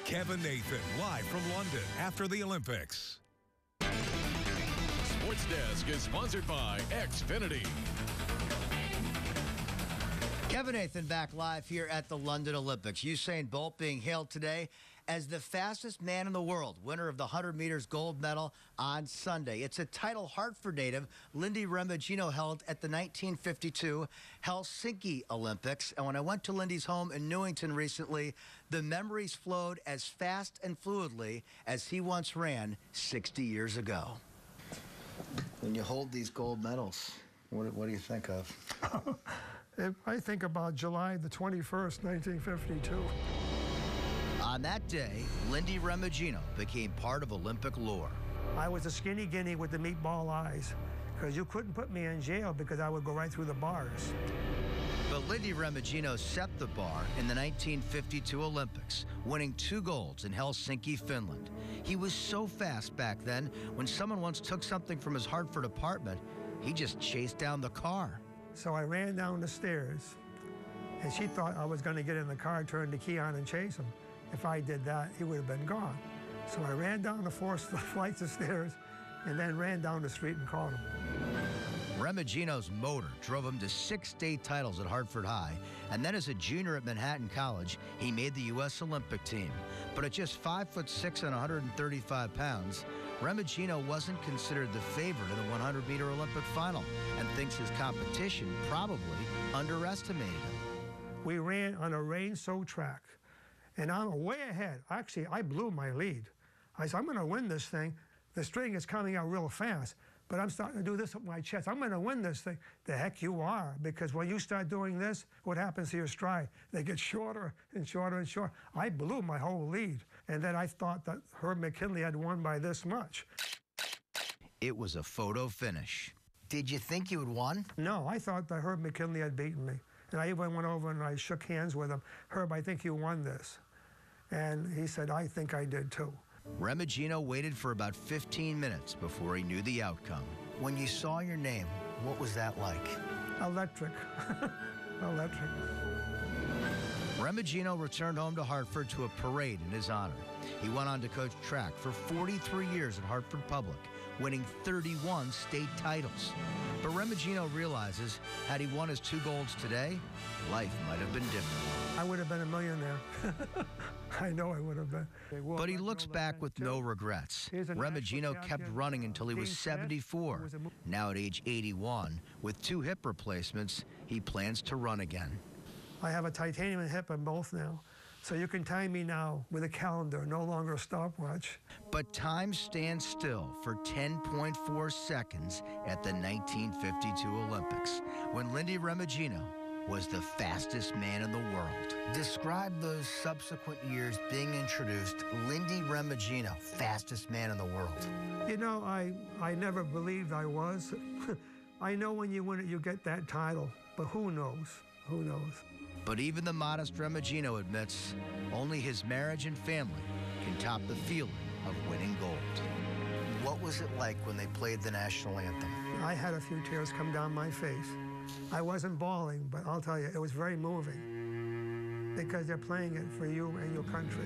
Kevin Nathan, live from London after the Olympics. Sports Desk is sponsored by Xfinity. Kevin Nathan back live here at the London Olympics. Usain Bolt being hailed today as the fastest man in the world, winner of the 100 meters gold medal on Sunday. It's a title Hartford native Lindy Remigino held at the 1952 Helsinki Olympics. And when I went to Lindy's home in Newington recently, the memories flowed as fast and fluidly as he once ran 60 years ago. When you hold these gold medals, what do you think of? I think about July the 21st, 1952. On that day, Lindy Remigino became part of Olympic lore. I was a skinny guinea with the meatball eyes, because you couldn't put me in jail because I would go right through the bars. But Lindy Remigino set the bar in the 1952 Olympics, winning 2 golds in Helsinki, Finland. He was so fast back then, when someone once took something from his Hartford apartment, he just chased down the car. So I ran down the stairs, and she thought I was going to get in the car, turn the key on, and chase him. If I did that, he would have been gone. So I ran down the 4 flights of stairs and then ran down the street and caught him. Remigino's motor drove him to 6 state titles at Hartford High, and then as a junior at Manhattan College, he made the U.S. Olympic team. But at just 5'6" and 135 pounds, Remigino wasn't considered the favorite in the 100-meter Olympic final, and thinks his competition probably underestimated him. We ran on a rain-soaked track, and I'm way ahead. Actually, I blew my lead. I said, I'm going to win this thing. The string is coming out real fast, but I'm starting to do this with my chest. I'm going to win this thing. The heck you are, because when you start doing this, what happens to your stride? They get shorter and shorter and shorter. I blew my whole lead, and then I thought that Herb McKinley had won by this much. It was a photo finish. Did you think you had won? No, I thought that Herb McKinley had beaten me. And I even went over and I shook hands with him. Herb, I think you won this. And he said, I think I did too. Remigino waited for about 15 minutes before he knew the outcome. When you saw your name, what was that like? Electric. Electric. Remigino returned home to Hartford to a parade in his honor. He went on to coach track for 43 years at Hartford Public, winning 31 state titles. But Remigino realizes, had he won his 2 golds today, life might have been different. I would have been a millionaire. I know I would have been. But he looks back with no regrets. Remigino kept running until he was 74. Now at age 81, with 2 hip replacements, he plans to run again. I have a titanium hip in both now. So you can time me now with a calendar, no longer a stopwatch. But time stands still for 10.4 seconds at the 1952 Olympics, when Lindy Remigino was the fastest man in the world. Describe those subsequent years being introduced. Lindy Remigino, fastest man in the world. You know, I never believed I was. I know when you win it, you get that title, but who knows? Who knows? But even the modest Remigino admits only his marriage and family can top the feeling of winning gold. What was it like when they played the national anthem? I had a few tears come down my face. I wasn't bawling, but I'll tell you, it was very moving because they're playing it for you and your country.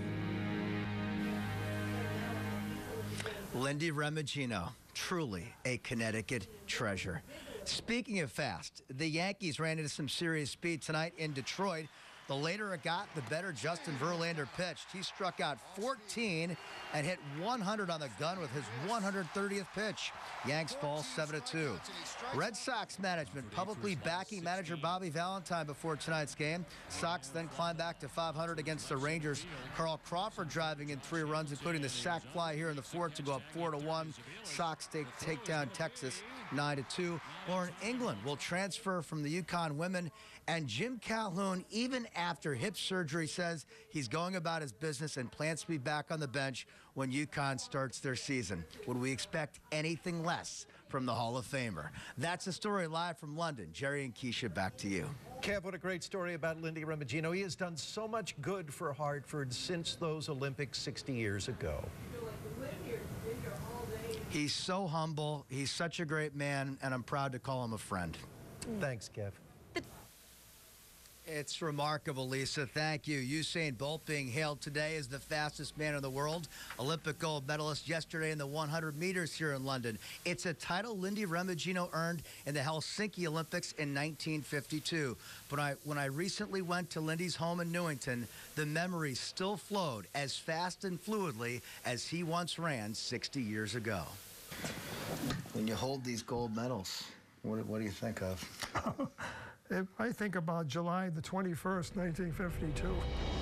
Lindy Remigino, truly a Connecticut treasure. Speaking of fast, the Yankees ran into some serious speed tonight in Detroit. The later it got, the better Justin Verlander pitched. He struck out 14 and hit 100 on the gun with his 130th pitch. Yanks fall 7-2. Red Sox management publicly backing manager Bobby Valentine before tonight's game. Sox then climb back to 500 against the Rangers. Carl Crawford driving in 3 runs, including the sac fly here in the 4th to go up 4-1. Sox take down Texas 9-2. Lauren England will transfer from the UConn women, and Jim Calhoun, even after hip surgery, says he's going about his business and plans to be back on the bench when UConn starts their season. Would we expect anything less from the Hall of Famer? That's a story live from London. Jerry and Keisha, back to you. Kev, what a great story about Lindy Remigino. He has done so much good for Hartford since those Olympics 60 years ago. He's so humble. He's such a great man, and I'm proud to call him a friend. Thanks, Kev. It's remarkable, Lisa. Thank you. Usain Bolt being hailed today as the fastest man in the world. Olympic gold medalist yesterday in the 100 meters here in London. It's a title Lindy Remigino earned in the Helsinki Olympics in 1952. But when I recently went to Lindy's home in Newington, the memories still flowed as fast and fluidly as he once ran 60 years ago. When you hold these gold medals, what do you think of? I think about July the 21st, 1952.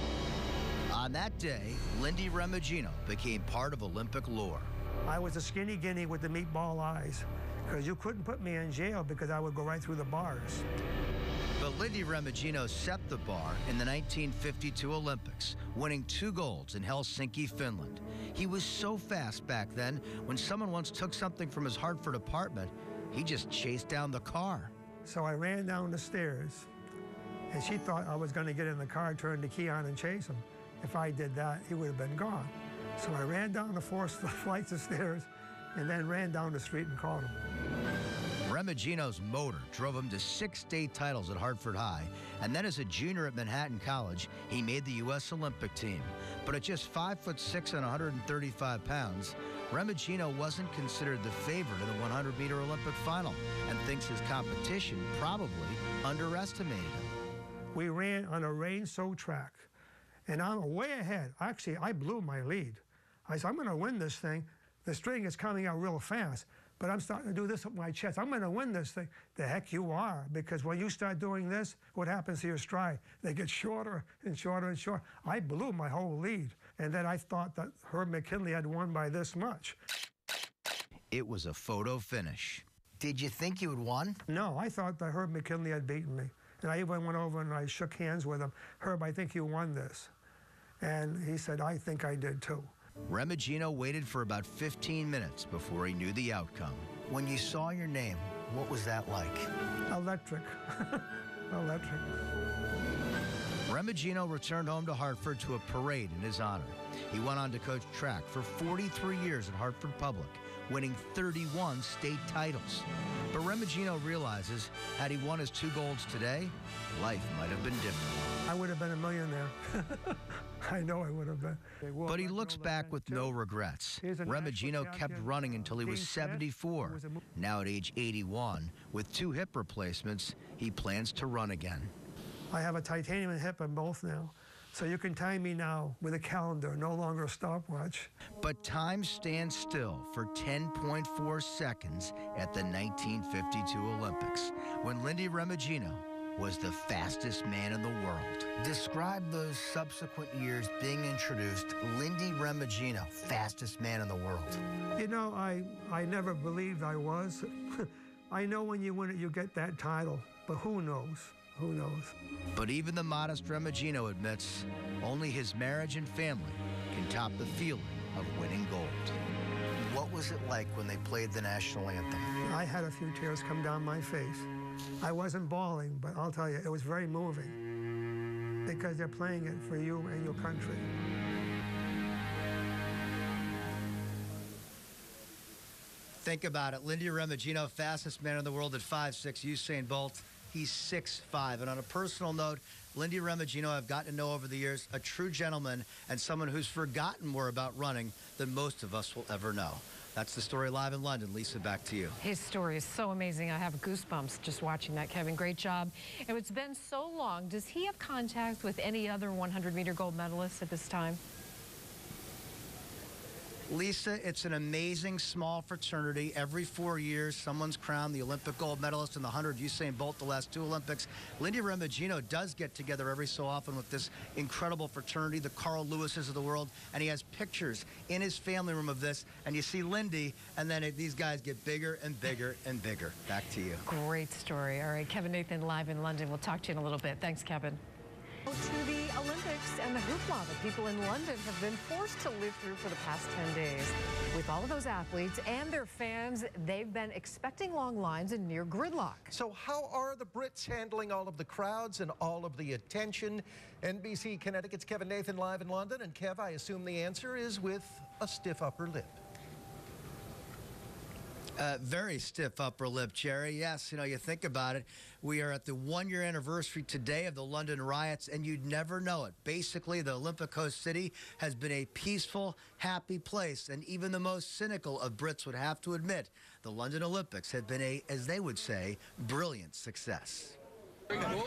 On that day, Lindy Remigino became part of Olympic lore. I was a skinny guinea with the meatball eyes, because you couldn't put me in jail because I would go right through the bars. But Lindy Remigino set the bar in the 1952 Olympics, winning 2 golds in Helsinki, Finland. He was so fast back then, when someone once took something from his Hartford apartment, he just chased down the car. So I ran down the stairs, and she thought I was going to get in the car, turn the key on, and chase him. If I did that, he would have been gone. So I ran down the 4 flights of stairs and then ran down the street and caught him. Remigino's motor drove him to 6 state titles at Hartford High, and then as a junior at Manhattan College, he made the U.S. Olympic team. But at just 5'6" and 135 pounds, Remigino wasn't considered the favorite in the 100-meter Olympic final and thinks his competition probably underestimated him. We ran on a rain-soaked track, and I'm way ahead. Actually, I blew my lead. I said, I'm going to win this thing. The string is coming out real fast, but I'm starting to do this with my chest. I'm going to win this thing. The heck you are, because when you start doing this, what happens to your stride? They get shorter and shorter and shorter. I blew my whole lead, and then I thought that Herb McKinley had won by this much. It was a photo finish. Did you think you had won? No, I thought that Herb McKinley had beaten me. And I even went over and I shook hands with him. Herb, I think you won this. And he said, I think I did too. Remigino waited for about 15 minutes before he knew the outcome. When you saw your name, what was that like? Electric. Electric. Remigino returned home to Hartford to a parade in his honor. He went on to coach track for 43 years at Hartford Public, winning 31 state titles. But Remigino realizes, had he won his 2 golds today, life might have been different. I would have been a millionaire. I know I would have been. But he looks back with no regrets. Remigino kept running until he was 74. Now at age 81, with 2 hip replacements, he plans to run again. I have a titanium hip in both now. So you can time me now with a calendar, no longer a stopwatch. But time stands still for 10.4 seconds at the 1952 Olympics, when Lindy Remigino was the fastest man in the world. Describe those subsequent years being introduced. Lindy Remigino, fastest man in the world. You know, I never believed I was. I know when you win it, you get that title, but who knows? Who knows? But even the modest Remigino admits only his marriage and family can top the feeling of winning gold. What was it like when they played the national anthem? I had a few tears come down my face. I wasn't bawling, but I'll tell you, it was very moving because they're playing it for you and your country. Think about it. Lindy Remigino, fastest man in the world at 5'6", Usain Bolt. He's 6'5". And on a personal note, Lindy Remigino I've gotten to know over the years, a true gentleman and someone who's forgotten more about running than most of us will ever know. That's the story live in London. Lisa, back to you. His story is so amazing. I have goosebumps just watching that, Kevin. Great job. And it's been so long. Does he have contact with any other 100-meter gold medalists at this time? Lisa, it's an amazing small fraternity. Every 4 years, someone's crowned the Olympic gold medalist in the 100. Usain Bolt, the last 2 Olympics. Lindy Remigino does get together every so often with this incredible fraternity, the Carl Lewises of the world, and he has pictures in his family room of this. And you see Lindy, and then these guys get bigger and bigger and bigger. Back to you. Great story. All right, Kevin Nathan live in London. We'll talk to you in a little bit. Thanks, Kevin. To the Olympics and the hoopla that people in London have been forced to live through for the past 10 days. With all of those athletes and their fans, they've been expecting long lines and near gridlock. So how are the Brits handling all of the crowds and all of the attention? NBC Connecticut's Kevin Nathan live in London. And Kev, I assume the answer is with a stiff upper lip. Very stiff upper lip, Jerry. Yes, you think about it. We are at the one-year anniversary today of the London riots, and you'd never know it. Basically, the Olympic host city has been a peaceful, happy place, and even the most cynical of Brits would have to admit the London Olympics have been a, as they would say, brilliant success. London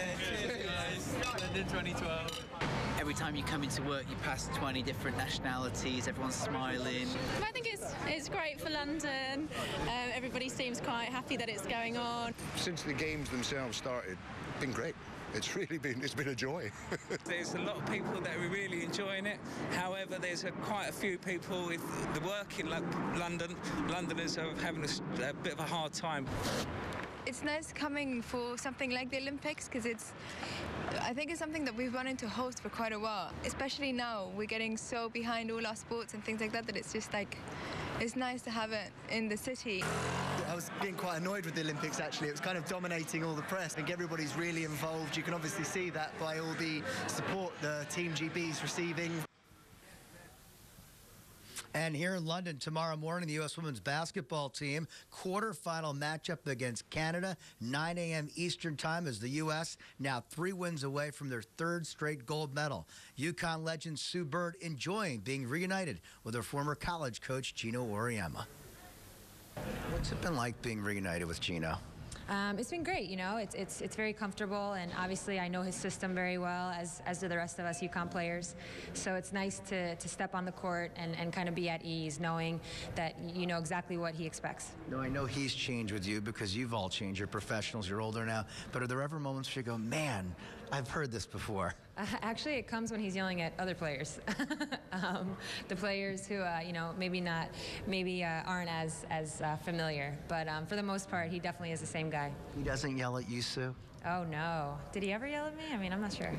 2012. Every time you come into work, you pass 20 different nationalities. Everyone's smiling. I think it's great for London. Everybody seems quite happy that it's going on. Since the games themselves started, it's been great. It's been a joy. There's a lot of people that are really enjoying it. However, there's quite a few people with the work in London. Londoners are having a bit of a hard time. It's nice coming for something like the Olympics because I think it's something that we've wanted to host for quite a while. Especially now, we're getting so behind all our sports and things like that it's just like, it's nice to have it in the city. I was getting quite annoyed with the Olympics, actually. It was kind of dominating all the press. I think everybody's really involved. You can obviously see that by all the support the Team GB's receiving. And here in London tomorrow morning, the U.S. women's basketball team quarterfinal matchup against Canada, 9 a.m. Eastern time, as the U.S. now 3 wins away from their 3rd straight gold medal. UConn legend Sue Bird enjoying being reunited with her former college coach Gino Auriemma. What's it been like being reunited with Gino? It's been great, it's very comfortable, and obviously I know his system very well, as do the rest of us UConn players. So it's nice to step on the court and kind of be at ease, knowing that you know exactly what he expects. No, I know he's changed with you because you've all changed. You're professionals, you're older now. But are there ever moments where you go, man, I've heard this before? Actually, it comes when he's yelling at other players. The players who, maybe aren't as familiar. But for the most part, he definitely is the same guy. He doesn't yell at you, Sue? Oh, no. Did he ever yell at me? I mean, I'm not sure.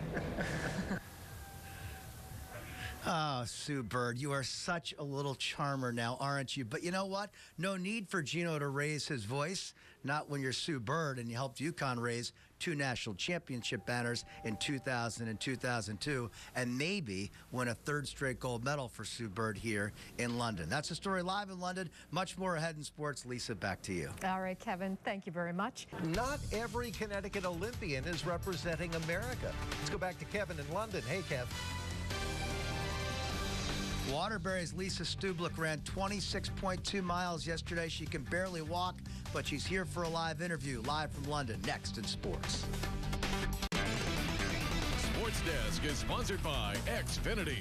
Oh, Sue Bird, you are such a little charmer now, aren't you? But you know what? No need for Gino to raise his voice. Not when you're Sue Bird and you helped UConn raise 2 national championship banners in 2000 and 2002, and maybe win a 3rd straight gold medal for Sue Bird here in London. That's the story live in London. Much more ahead in sports. Lisa, back to you. All right, Kevin, thank you very much. Not every Connecticut Olympian is representing America. Let's go back to Kevin in London. Hey, Kev. Waterbury's Lisa Stublik ran 26.2 miles yesterday. She can barely walk, but she's here for a live interview, live from London, next in sports. Sports Desk is sponsored by Xfinity.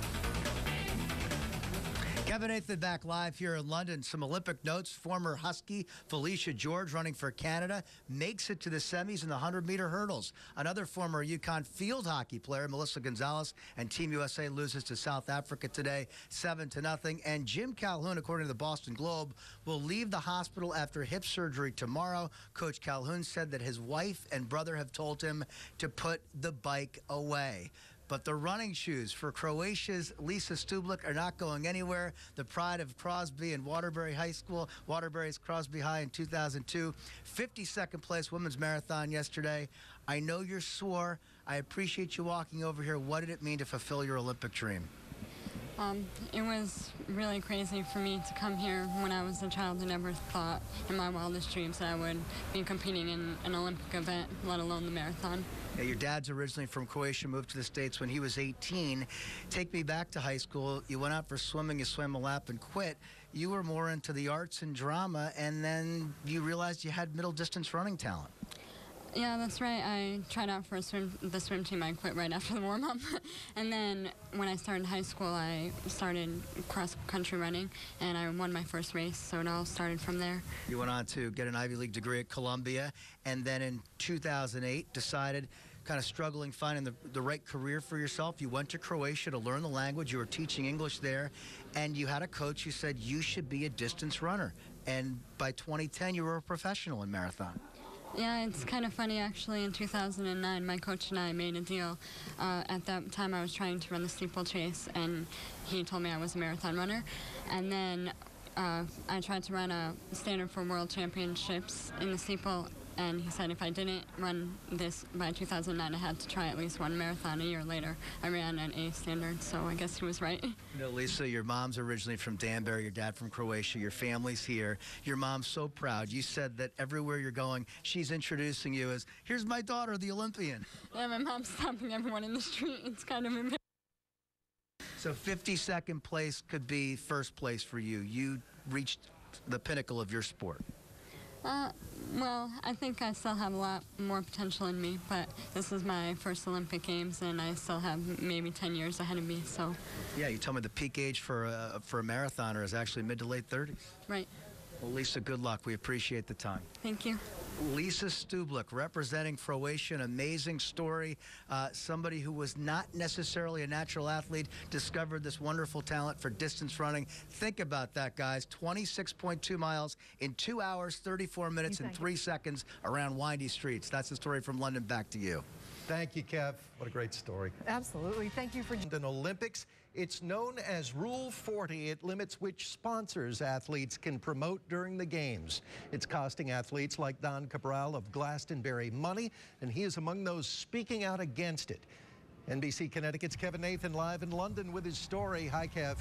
Kevin Nathan back live here in London. Some Olympic notes. Former Husky Felicia George, running for Canada, makes it to the semis in the 100-meter hurdles. Another former UConn field hockey player, Melissa Gonzalez, and Team USA loses to South Africa today, 7-0. And Jim Calhoun, according to the Boston Globe, will leave the hospital after hip surgery tomorrow. Coach Calhoun said that his wife and brother have told him to put the bike away. But the running shoes for Croatia's Lisa Stublik are not going anywhere. The pride of Crosby and Waterbury High School, Waterbury's Crosby High in 2002. 52nd place women's marathon yesterday. I know you're sore. I appreciate you walking over here. What did it mean to fulfill your Olympic dream? It was really crazy for me to come here. When I was a child, I never thought in my wildest dreams that I would be competing in an Olympic event, let alone the marathon. Yeah, your dad's originally from Croatia, moved to the States when he was 18. Take me back to high school. You went out for swimming, you swam a lap and quit. You were more into the arts and drama, and then you realized you had middle distance running talent. Yeah, that's right. I tried out for the swim team. I quit right after the warm-up. And then when I started high school, I started cross-country running, and I won my first race, so it all started from there. You went on to get an Ivy League degree at Columbia, and then in 2008 decided, kind of struggling finding the right career for yourself. You went to Croatia to learn the language. You were teaching English there, and you had a coach who said you should be a distance runner. And by 2010, you were a professional in marathon. Yeah, it's kind of funny, actually. In 2009, my coach and I made a deal. At that time, I was trying to run the steeplechase, and he told me I was a marathon runner. And then I tried to run a standard for world championships in the steeple And he said if I didn't run this by 2009, I had to try at least one marathon. A year later, I ran an A standard, so I guess he was right. You know, Lisa, your mom's originally from Danbury, your dad from Croatia, your family's here. Your mom's so proud. You said that everywhere you're going, she's introducing you as, here's my daughter, the Olympian. Yeah, my mom's stopping everyone in the street. It's kind of embarrassing. So 52nd place could be first place for you. You reached the pinnacle of your sport. Well, I think I still have a lot more potential in me, but this is my first Olympic Games, and I still have maybe 10 years ahead of me, so. Yeah, you told me the peak age for a marathoner is actually mid to late 30s. Right. Well, Lisa, good luck. We appreciate the time. Thank you. Lisa Stublik, representing Croatia, an amazing story. Somebody who was not necessarily a natural athlete, discovered this wonderful talent for distance running. Think about that, guys. 26.2 miles in 2 hours, 34 minutes, and 3 seconds around windy streets. That's the story from London. Back to you. Thank you, Kev. What a great story. Absolutely. Thank you for London Olympics. It's known as Rule 40. It limits which sponsors athletes can promote during the games. It's costing athletes like Don Cabral of Glastonbury money, and he is among those speaking out against it. NBC Connecticut's Kevin Nathan live in London with his story. Hi, Kev.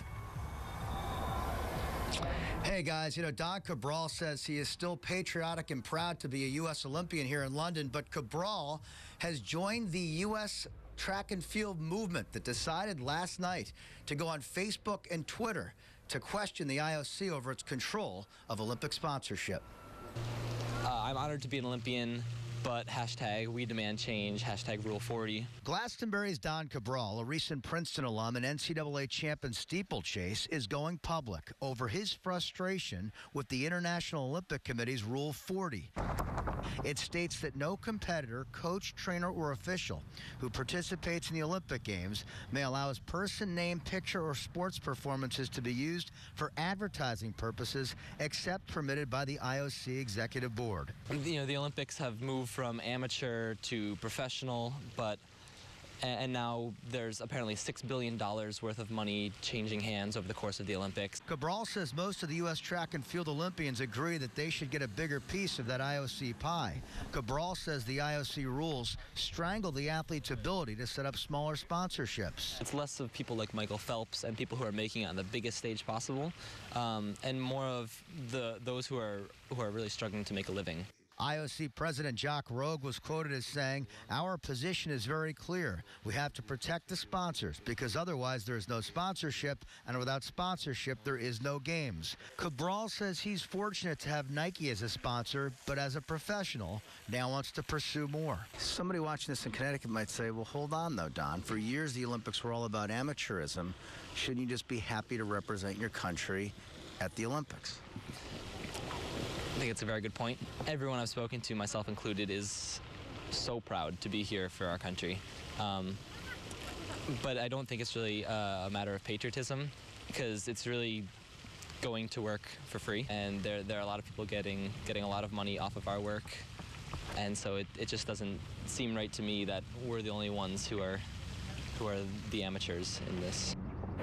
Hey guys, you know, Don Cabral says he is still patriotic and proud to be a U.S. Olympian here in London, but Cabral has joined the U.S. track and field movement that decided last night to go on Facebook and Twitter to question the IOC over its control of Olympic sponsorship. I'm honored to be an Olympian, but hashtag we demand change, hashtag Rule 40. Glastonbury's Don Cabral, a recent Princeton alum and NCAA champ in steeplechase, is going public over his frustration with the International Olympic Committee's Rule 40. It states that no competitor, coach, trainer, or official who participates in the Olympic Games may allow his person, name, picture, or sports performances to be used for advertising purposes except permitted by the IOC Executive Board. You know, the Olympics have moved from amateur to professional, and now there's apparently $6 billion worth of money changing hands over the course of the Olympics. Cabral says most of the U.S. track and field Olympians agree that they should get a bigger piece of that IOC pie. Cabral says the IOC rules strangle the athlete's ability to set up smaller sponsorships. It's less of people like Michael Phelps and people who are making it on the biggest stage possible, and more of those who are really struggling to make a living. IOC President Jacques Rogue was quoted as saying, "Our position is very clear. We have to protect the sponsors because otherwise there is no sponsorship, and without sponsorship there is no games." Cabral says he's fortunate to have Nike as a sponsor, but as a professional, now wants to pursue more. Somebody watching this in Connecticut might say, well, hold on though, Don. For years the Olympics were all about amateurism. Shouldn't you just be happy to represent your country at the Olympics? I think it's a very good point. Everyone I've spoken to, myself included, is so proud to be here for our country. But I don't think it's really a matter of patriotism, because it's really going to work for free, and there are a lot of people getting a lot of money off of our work, and so it just doesn't seem right to me that we're the only ones who are the amateurs in this.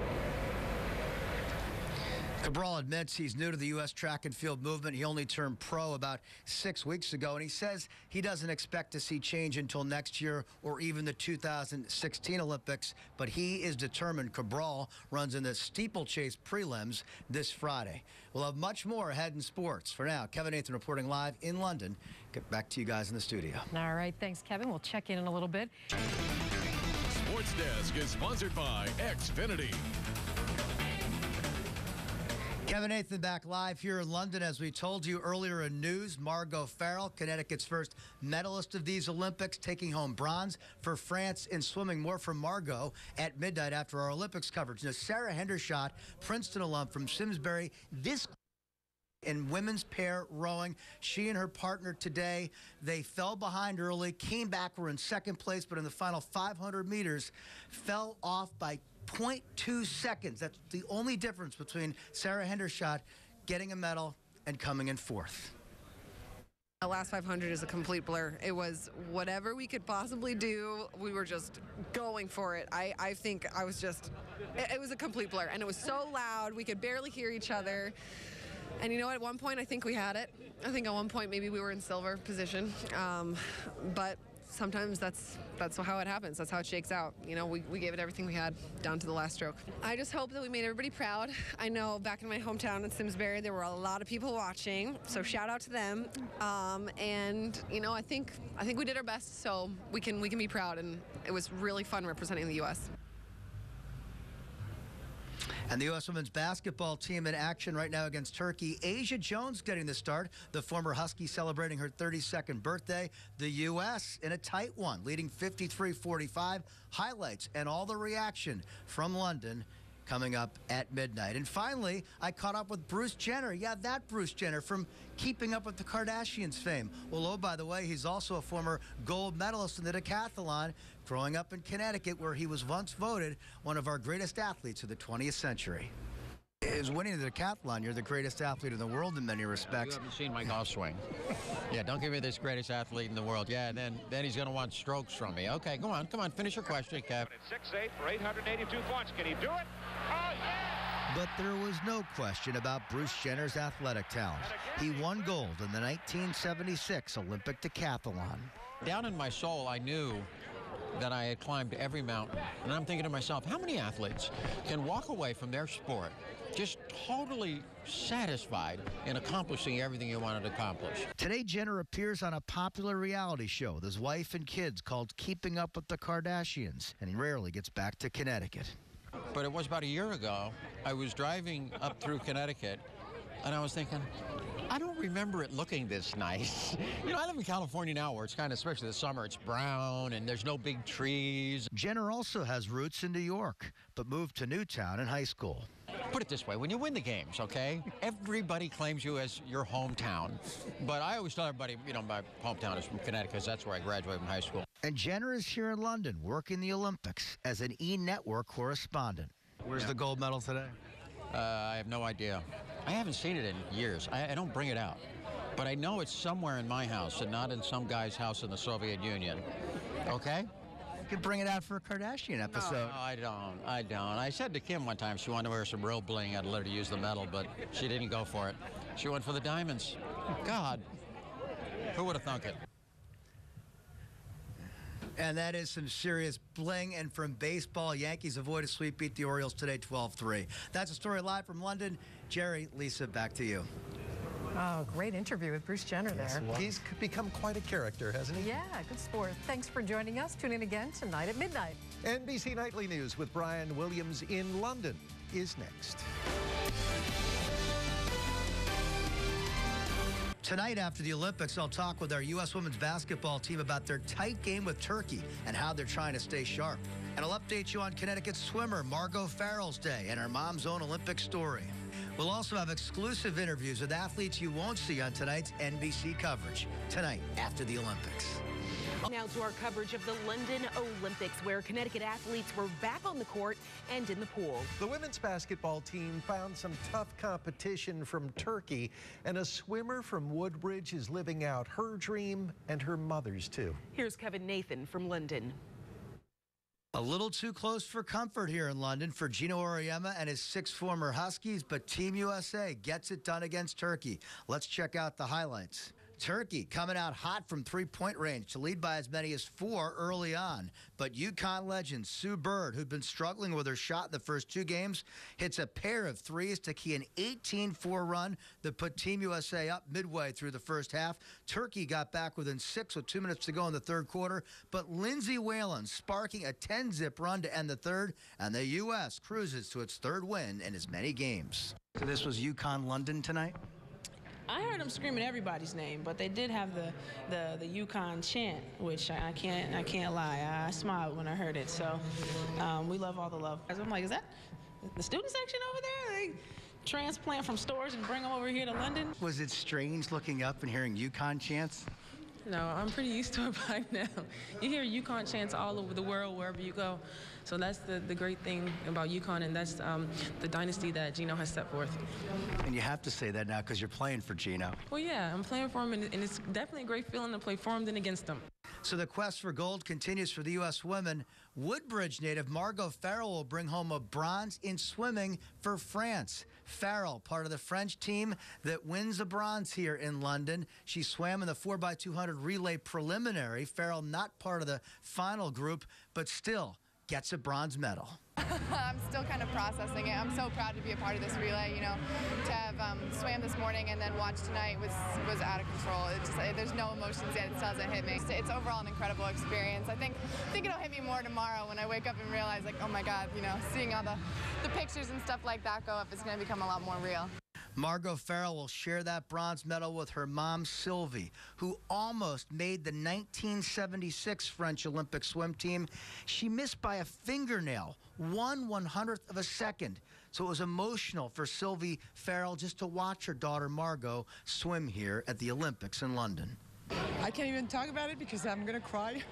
Cabral admits he's new to the U.S. track and field movement. He only turned pro about 6 weeks ago, and he says he doesn't expect to see change until next year or even the 2016 Olympics, but he is determined. Cabral runs in the steeplechase prelims this Friday. We'll have much more ahead in sports. For now, Kevin Nathan reporting live in London. Get back to you guys in the studio. All right, thanks, Kevin. We'll check in a little bit. Sports Desk is sponsored by Xfinity. Kevin Nathan back live here in London. As we told you earlier in news, Margot Farrell, Connecticut's first medalist of these Olympics, taking home bronze for France in swimming. More from Margot at midnight after our Olympics coverage. Now, Sarah Hendershot, Princeton alum from Simsbury, this in women's pair rowing. She and her partner today, they fell behind early, came back, were in second place, but in the final 500 meters, fell off by 0.2 seconds. That's the only difference between Sarah Hendershot getting a medal and coming in fourth. The last 500 is a complete blur. It was whatever we could possibly do. We were just going for it. I think I was just, it was a complete blur. And it was so loud. We could barely hear each other. And you know what, at one point I think we had it. I think at one point maybe we were in silver position. But sometimes that's how it happens. That's how it shakes out. You know, we gave it everything we had down to the last stroke. I just hope that we made everybody proud. I know back in my hometown in Simsbury there were a lot of people watching, so shout out to them. And you know, I think we did our best, so we can be proud, and it was really fun representing the U.S. And the U.S. women's basketball team in action right now against Turkey. Asia Jones getting the start, the former Husky celebrating her 32nd birthday. The U.S. in a tight one, leading 53-45. Highlights and all the reaction from London coming up at midnight. And finally, I caught up with Bruce Jenner. Yeah, that Bruce Jenner from Keeping Up with the Kardashians fame. Well, oh, by the way, he's also a former gold medalist in the decathlon, growing up in Connecticut, where he was once voted one of our greatest athletes of the 20th century. Is winning the decathlon, you're the greatest athlete in the world in many respects. You haven't seen my golf swing. Yeah, don't give me this greatest athlete in the world. Yeah, then he's going to want strokes from me. Okay, come on, finish your question, Kev. 6'8" for 882 points. Can he do it? Oh, yeah! But there was no question about Bruce Jenner's athletic talent. He won gold in the 1976 Olympic decathlon. Down in my soul, I knew that I had climbed every mountain. And I'm thinking to myself, how many athletes can walk away from their sport just totally satisfied in accomplishing everything you wanted to accomplish? Today, Jenner appears on a popular reality show with his wife and kids called Keeping Up with the Kardashians, and he rarely gets back to Connecticut. But it was about a year ago, I was driving up through Connecticut, and I was thinking, I don't remember it looking this nice. You know, I live in California now where it's kind of, especially the summer, it's brown and there's no big trees. Jenner also has roots in New York, but moved to Newtown in high school. Put it this way, when you win the games, okay, everybody claims you as your hometown. But I always tell everybody, you know, my hometown is from Connecticut because that's where I graduated from high school. And Jenner is here in London working the Olympics as an E! Network correspondent. Where's the gold medal today? I have no idea. I haven't seen it in years. I don't bring it out. But I know it's somewhere in my house and not in some guy's house in the Soviet Union. Okay? You could bring it out for a Kardashian episode. No, I don't. I said to Kim one time she wanted to wear some real bling. I'd let her use the medal, but she didn't go for it. She went for the diamonds. God, who would have thunk it? And that is some serious bling. And from baseball, Yankees avoid a sweep, beat the Orioles today 12-3. That's a story live from London. Jerry, Lisa, back to you. Oh, great interview with Bruce Jenner there. Yes, he's become quite a character, hasn't he? Yeah, good sport. Thanks for joining us. Tune in again tonight at midnight. NBC Nightly News with Brian Williams in London is next. Tonight after the Olympics, I'll talk with our U.S. women's basketball team about their tight game with Turkey and how they're trying to stay sharp. And I'll update you on Connecticut swimmer Margot Farrell's day and her mom's own Olympic story. We'll also have exclusive interviews with athletes you won't see on tonight's NBC coverage. Tonight after the Olympics. Now to our coverage of the London Olympics, where Connecticut athletes were back on the court and in the pool. The women's basketball team found some tough competition from Turkey, and a swimmer from Woodbridge is living out her dream and her mother's too. Here's Kevin Nathan from London. A little too close for comfort here in London for Gino Auriemma and his 6 former Huskies, but Team USA gets it done against Turkey. Let's check out the highlights. Turkey coming out hot from three-point range to lead by as many as 4 early on. But UConn legend Sue Bird, who'd been struggling with her shot in the first 2 games, hits a pair of threes to key an 18-4 run that put Team USA up midway through the first half. Turkey got back within 6 with 2 minutes to go in the third quarter, but Lindsay Whalen sparking a 10-zip run to end the third, and the U.S. cruises to its 3rd win in as many games. So this was UConn London tonight? I heard them screaming everybody's name, but they did have the UConn chant, which I can't lie. I smiled when I heard it. So we love all the love. I'm like, is that the student section over there? They transplant from stores and bring them over here to London? Was it strange looking up and hearing UConn chants? No, I'm pretty used to it by now. You hear UConn chants all over the world, wherever you go. So that's the great thing about UConn, and that's the dynasty that Gino has set forth. And you have to say that now because you're playing for Gino. Well, yeah, I'm playing for him, and it's definitely a great feeling to play for him than against him. So the quest for gold continues for the U.S. women. Woodbridge native Margot Farrell will bring home a bronze in swimming for France. Farrell, part of the French team that wins a bronze here in London. She swam in the 4x200 relay preliminary. Farrell not part of the final group, but still gets a bronze medal. I'm still kind of processing it. I'm so proud to be a part of this relay. You know, to have swam this morning and then watch tonight was out of control. There's no emotions yet. It still hasn't hit me. It's overall an incredible experience. I think it'll hit me more tomorrow when I wake up and realize, like, oh my God, you know, seeing all the pictures and stuff like that go up is going to become a lot more real. Margot Farrell will share that bronze medal with her mom, Sylvie, who almost made the 1976 French Olympic swim team. She missed by a fingernail, 1/100th of a second. So it was emotional for Sylvie Farrell just to watch her daughter, Margot, swim here at the Olympics in London. I can't even talk about it because I'm going to cry.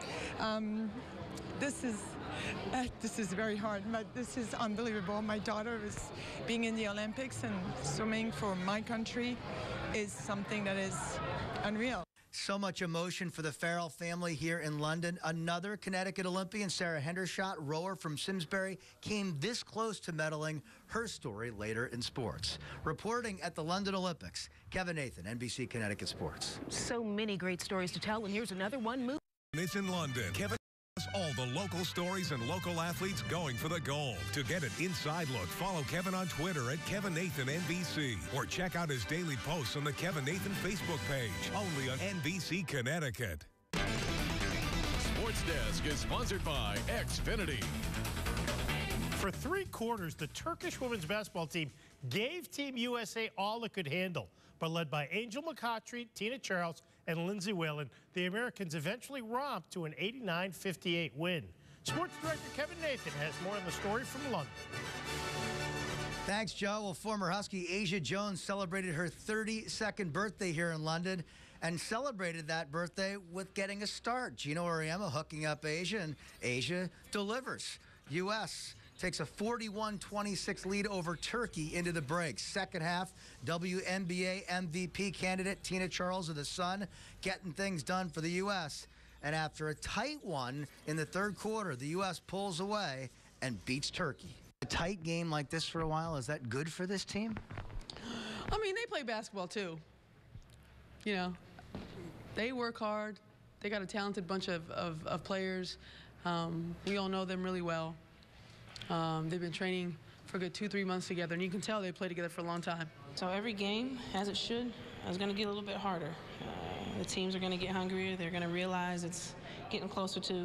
This is very hard, but this is unbelievable. My daughter is being in the Olympics and swimming for my country is something that is unreal. So much emotion for the Farrell family here in London. Another Connecticut Olympian, Sarah Hendershot, rower from Simsbury, came this close to medaling. Her story later in sports. Reporting at the London Olympics, Kevin Nathan, NBC Connecticut Sports. So many great stories to tell, and here's another one. It's in London. Kevin has all the local stories and local athletes going for the gold. To get an inside look, follow Kevin on Twitter at Kevin Nathan NBC, or check out his daily posts on the Kevin Nathan Facebook page, only on NBC Connecticut. Sports Desk is sponsored by Xfinity. For 3 quarters, the Turkish women's basketball team gave Team USA all it could handle. But led by Angel McCoughtry, Tina Charles, and Lindsay Whalen, the Americans eventually romped to an 89-58 win. Sports director Kevin Nathan has more on the story from London. Thanks, Joe. Well, former Husky Asia Jones celebrated her 32nd birthday here in London and celebrated that birthday with getting a start. Gino Auriemma hooking up Asia, and Asia delivers. U.S. takes a 41-26 lead over Turkey into the break. Second half, WNBA MVP candidate Tina Charles of the Sun getting things done for the U.S. And after a tight one in the third quarter, the U.S. pulls away and beats Turkey. A tight game like this for a while, is that good for this team? I mean, they play basketball too. You know, they work hard. They got a talented bunch of players. We all know them really well. They've been training for a good 2-3 months together, and you can tell they play together for a long time. So every game, as it should, is going to get a little bit harder. The teams are going to get hungrier. They're going to realize it's getting closer to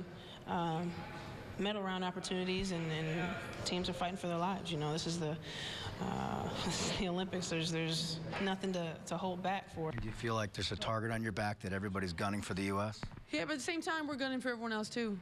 medal round opportunities, and teams are fighting for their lives. You know, this is the Olympics. There's nothing to hold back for. Do you feel like there's a target on your back that everybody's gunning for the U.S.? Yeah, but at the same time, we're gunning for everyone else too.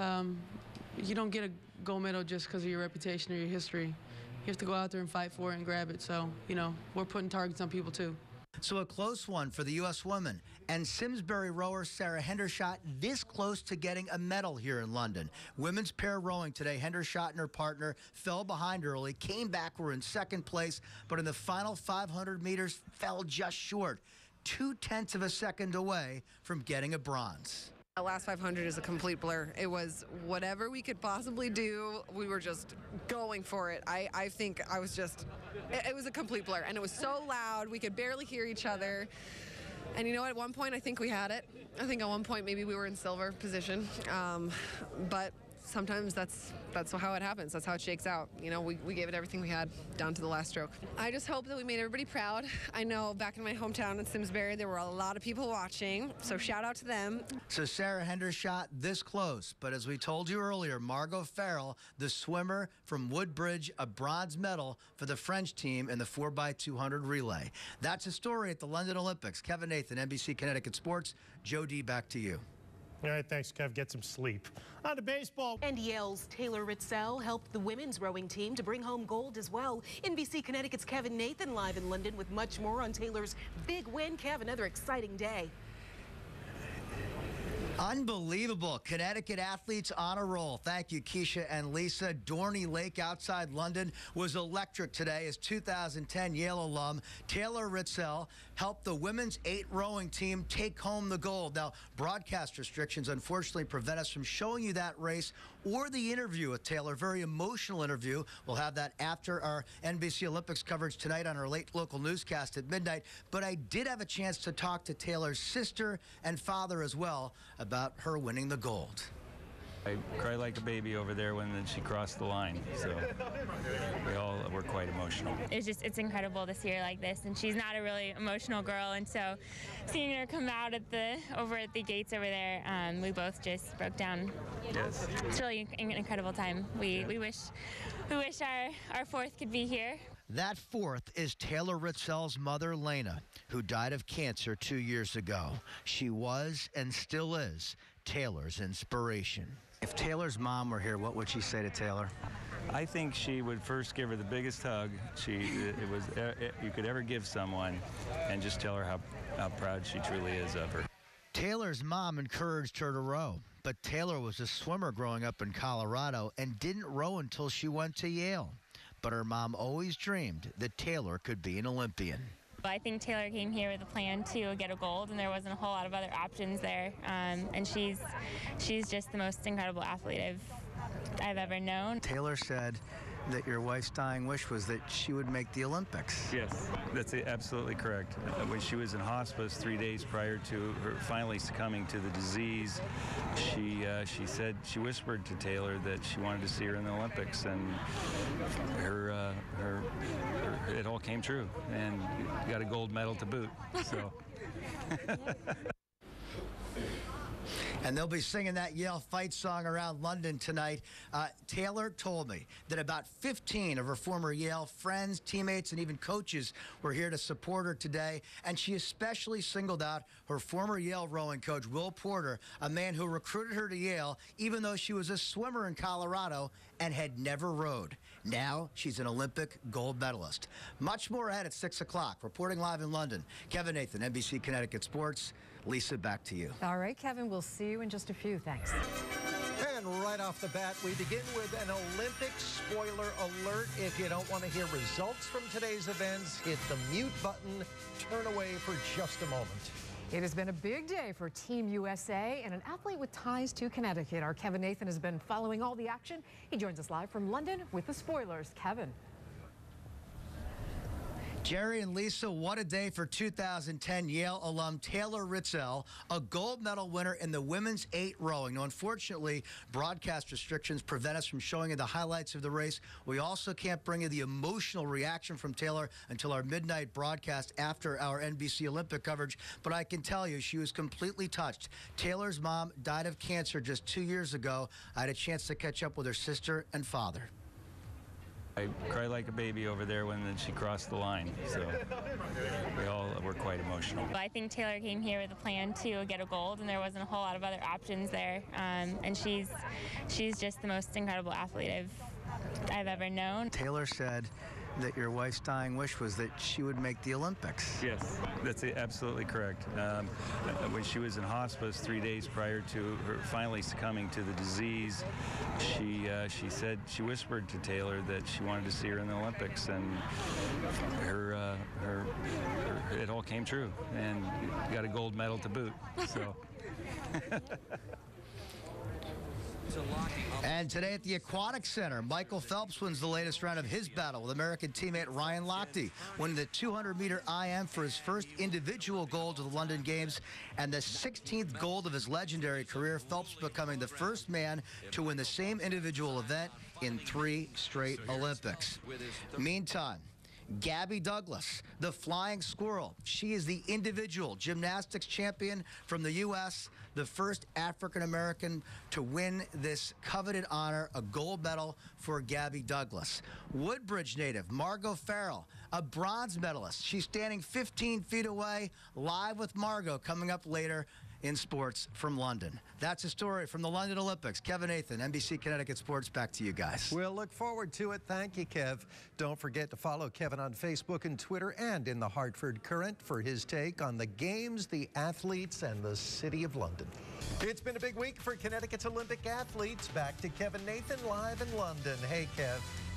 You don't get a gold medal just because of your reputation or your history. You have to go out there and fight for it and grab it. So, you know, we're putting targets on people too. So a close one for the U.S. women, and Simsbury rower Sarah Hendershot this close to getting a medal here in London. Women's pair rowing today, Hendershot and her partner fell behind early, came back, were in second place, but in the final 500 meters fell just short, 0.2 of a second away from getting a bronze. The last 500 is a complete blur. It was whatever we could possibly do. We were just going for it. I think I was just, it was a complete blur. And it was so loud, we could barely hear each other. And you know, at one point, I think we had it. I think at one point, maybe we were in silver position. But sometimes that's how it happens. That's how it shakes out. You know, we gave it everything we had down to the last stroke. I just hope that we made everybody proud. I know back in my hometown in Simsbury, there were a lot of people watching, so shout out to them. So Sarah Hendershot this close, but as we told you earlier, Margot Farrell, the swimmer from Woodbridge, a bronze medal for the French team in the 4x200 relay. That's a story at the London Olympics. Kevin Nathan, NBC Connecticut Sports. Joe D, back to you. All right, thanks, Kev. Get some sleep. On to baseball. And Yale's Taylor Ritzel helped the women's rowing team to bring home gold as well. NBC Connecticut's Kevin Nathan live in London with much more on Taylor's big win. Kev, another exciting day. Unbelievable. Connecticut athletes on a roll. Thank you, Keisha and Lisa. Dorney Lake outside London was electric today as 2010 Yale alum Taylor Ritzel helped the women's 8 rowing team take home the gold. Now, broadcast restrictions unfortunately prevent us from showing you that race or the interview with Taylor. Very emotional interview. We'll have that after our NBC Olympics coverage tonight on our late local newscast at midnight. But I did have a chance to talk to Taylor's sister and father as well about her winning the gold. I cried like a baby over there when she crossed the line, so we all were quite emotional. It's incredible to see her like this, and she's not a really emotional girl, and so seeing her come out over at the gates over there, we both just broke down. Yes. It's really an incredible time. We wish our fourth could be here. That fourth is Taylor Ritzel's mother, Lena, who died of cancer 2 years ago. She was and still is Taylor's inspiration. If Taylor's mom were here, what would she say to Taylor? I think she would first give her the biggest hug you could ever give someone, and just tell her how proud she truly is of her. Taylor's mom encouraged her to row, but Taylor was a swimmer growing up in Colorado and didn't row until she went to Yale. But her mom always dreamed that Taylor could be an Olympian. I think Taylor came here with a plan to get a gold, and there wasn't a whole lot of other options there. And she's just the most incredible athlete I've ever known. Taylor said that your wife's dying wish was that she would make the Olympics. Yes, that's absolutely correct. When she was in hospice 3 days prior to her finally succumbing to the disease, she said, she whispered to Taylor that she wanted to see her in the Olympics, and it all came true, and got a gold medal to boot. So. And they'll be singing that Yale fight song around London tonight. Taylor told me that about 15 of her former Yale friends, teammates, and even coaches were here to support her today. And she especially singled out her former Yale rowing coach, Will Porter, a man who recruited her to Yale, even though she was a swimmer in Colorado and had never rowed. Now she's an Olympic gold medalist. Much more ahead at 6 o'clock. Reporting live in London, Kevin Nathan, NBC Connecticut Sports. Lisa, back to you. All right, Kevin, we'll see you in just a few. Thanks. And right off the bat, we begin with an Olympic spoiler alert. If you don't want to hear results from today's events, hit the mute button, turn away for just a moment. It has been a big day for Team USA and an athlete with ties to Connecticut. Our Kevin Nathan has been following all the action. He joins us live from London with the spoilers. Kevin. Jerry and Lisa, what a day for 2010 Yale alum Taylor Ritzel, a gold medal winner in the women's 8 rowing. Now, unfortunately, broadcast restrictions prevent us from showing you the highlights of the race. We also can't bring you the emotional reaction from Taylor until our midnight broadcast after our NBC Olympic coverage. But I can tell you, she was completely touched. Taylor's mom died of cancer just 2 years ago. I had a chance to catch up with her sister and father. I cried like a baby over there when she crossed the line, so we all were quite emotional. I think Taylor came here with a plan to get a gold, and there wasn't a whole lot of other options there. And she's just the most incredible athlete I've ever known. Taylor said that your wife's dying wish was that she would make the Olympics. Yes, that's absolutely correct. When she was in hospice 3 days prior to her finally succumbing to the disease, she said, she whispered to Taylor that she wanted to see her in the Olympics, and it all came true, and got a gold medal to boot. So. And today at the Aquatic Center, Michael Phelps wins the latest round of his battle with American teammate Ryan Lochte, winning the 200-meter IM for his first individual gold to the London Games and the 16th gold of his legendary career. Phelps becoming the first man to win the same individual event in 3 straight Olympics. Meantime, Gabby Douglas, the flying squirrel. She is the individual gymnastics champion from the U.S., the first African-American to win this coveted honor, a gold medal for Gabby Douglas. Woodbridge native Margot Farrell, a bronze medalist. She's standing 15 feet away, live with Margot coming up later in sports from London. That's a story from the London Olympics. Kevin Nathan, NBC Connecticut Sports. Back to you guys. We'll look forward to it. Thank you, Kev. Don't forget to follow Kevin on Facebook and Twitter and in the Hartford Courant for his take on the games, the athletes, and the city of London. It's been a big week for Connecticut's Olympic athletes. Back to Kevin Nathan live in London. Hey, Kev.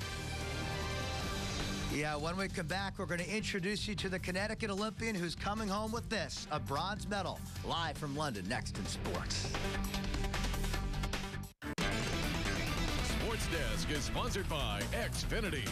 Yeah, when we come back, we're going to introduce you to the Connecticut Olympian who's coming home with this, a bronze medal, live from London, next in sports. Sports Desk is sponsored by Xfinity.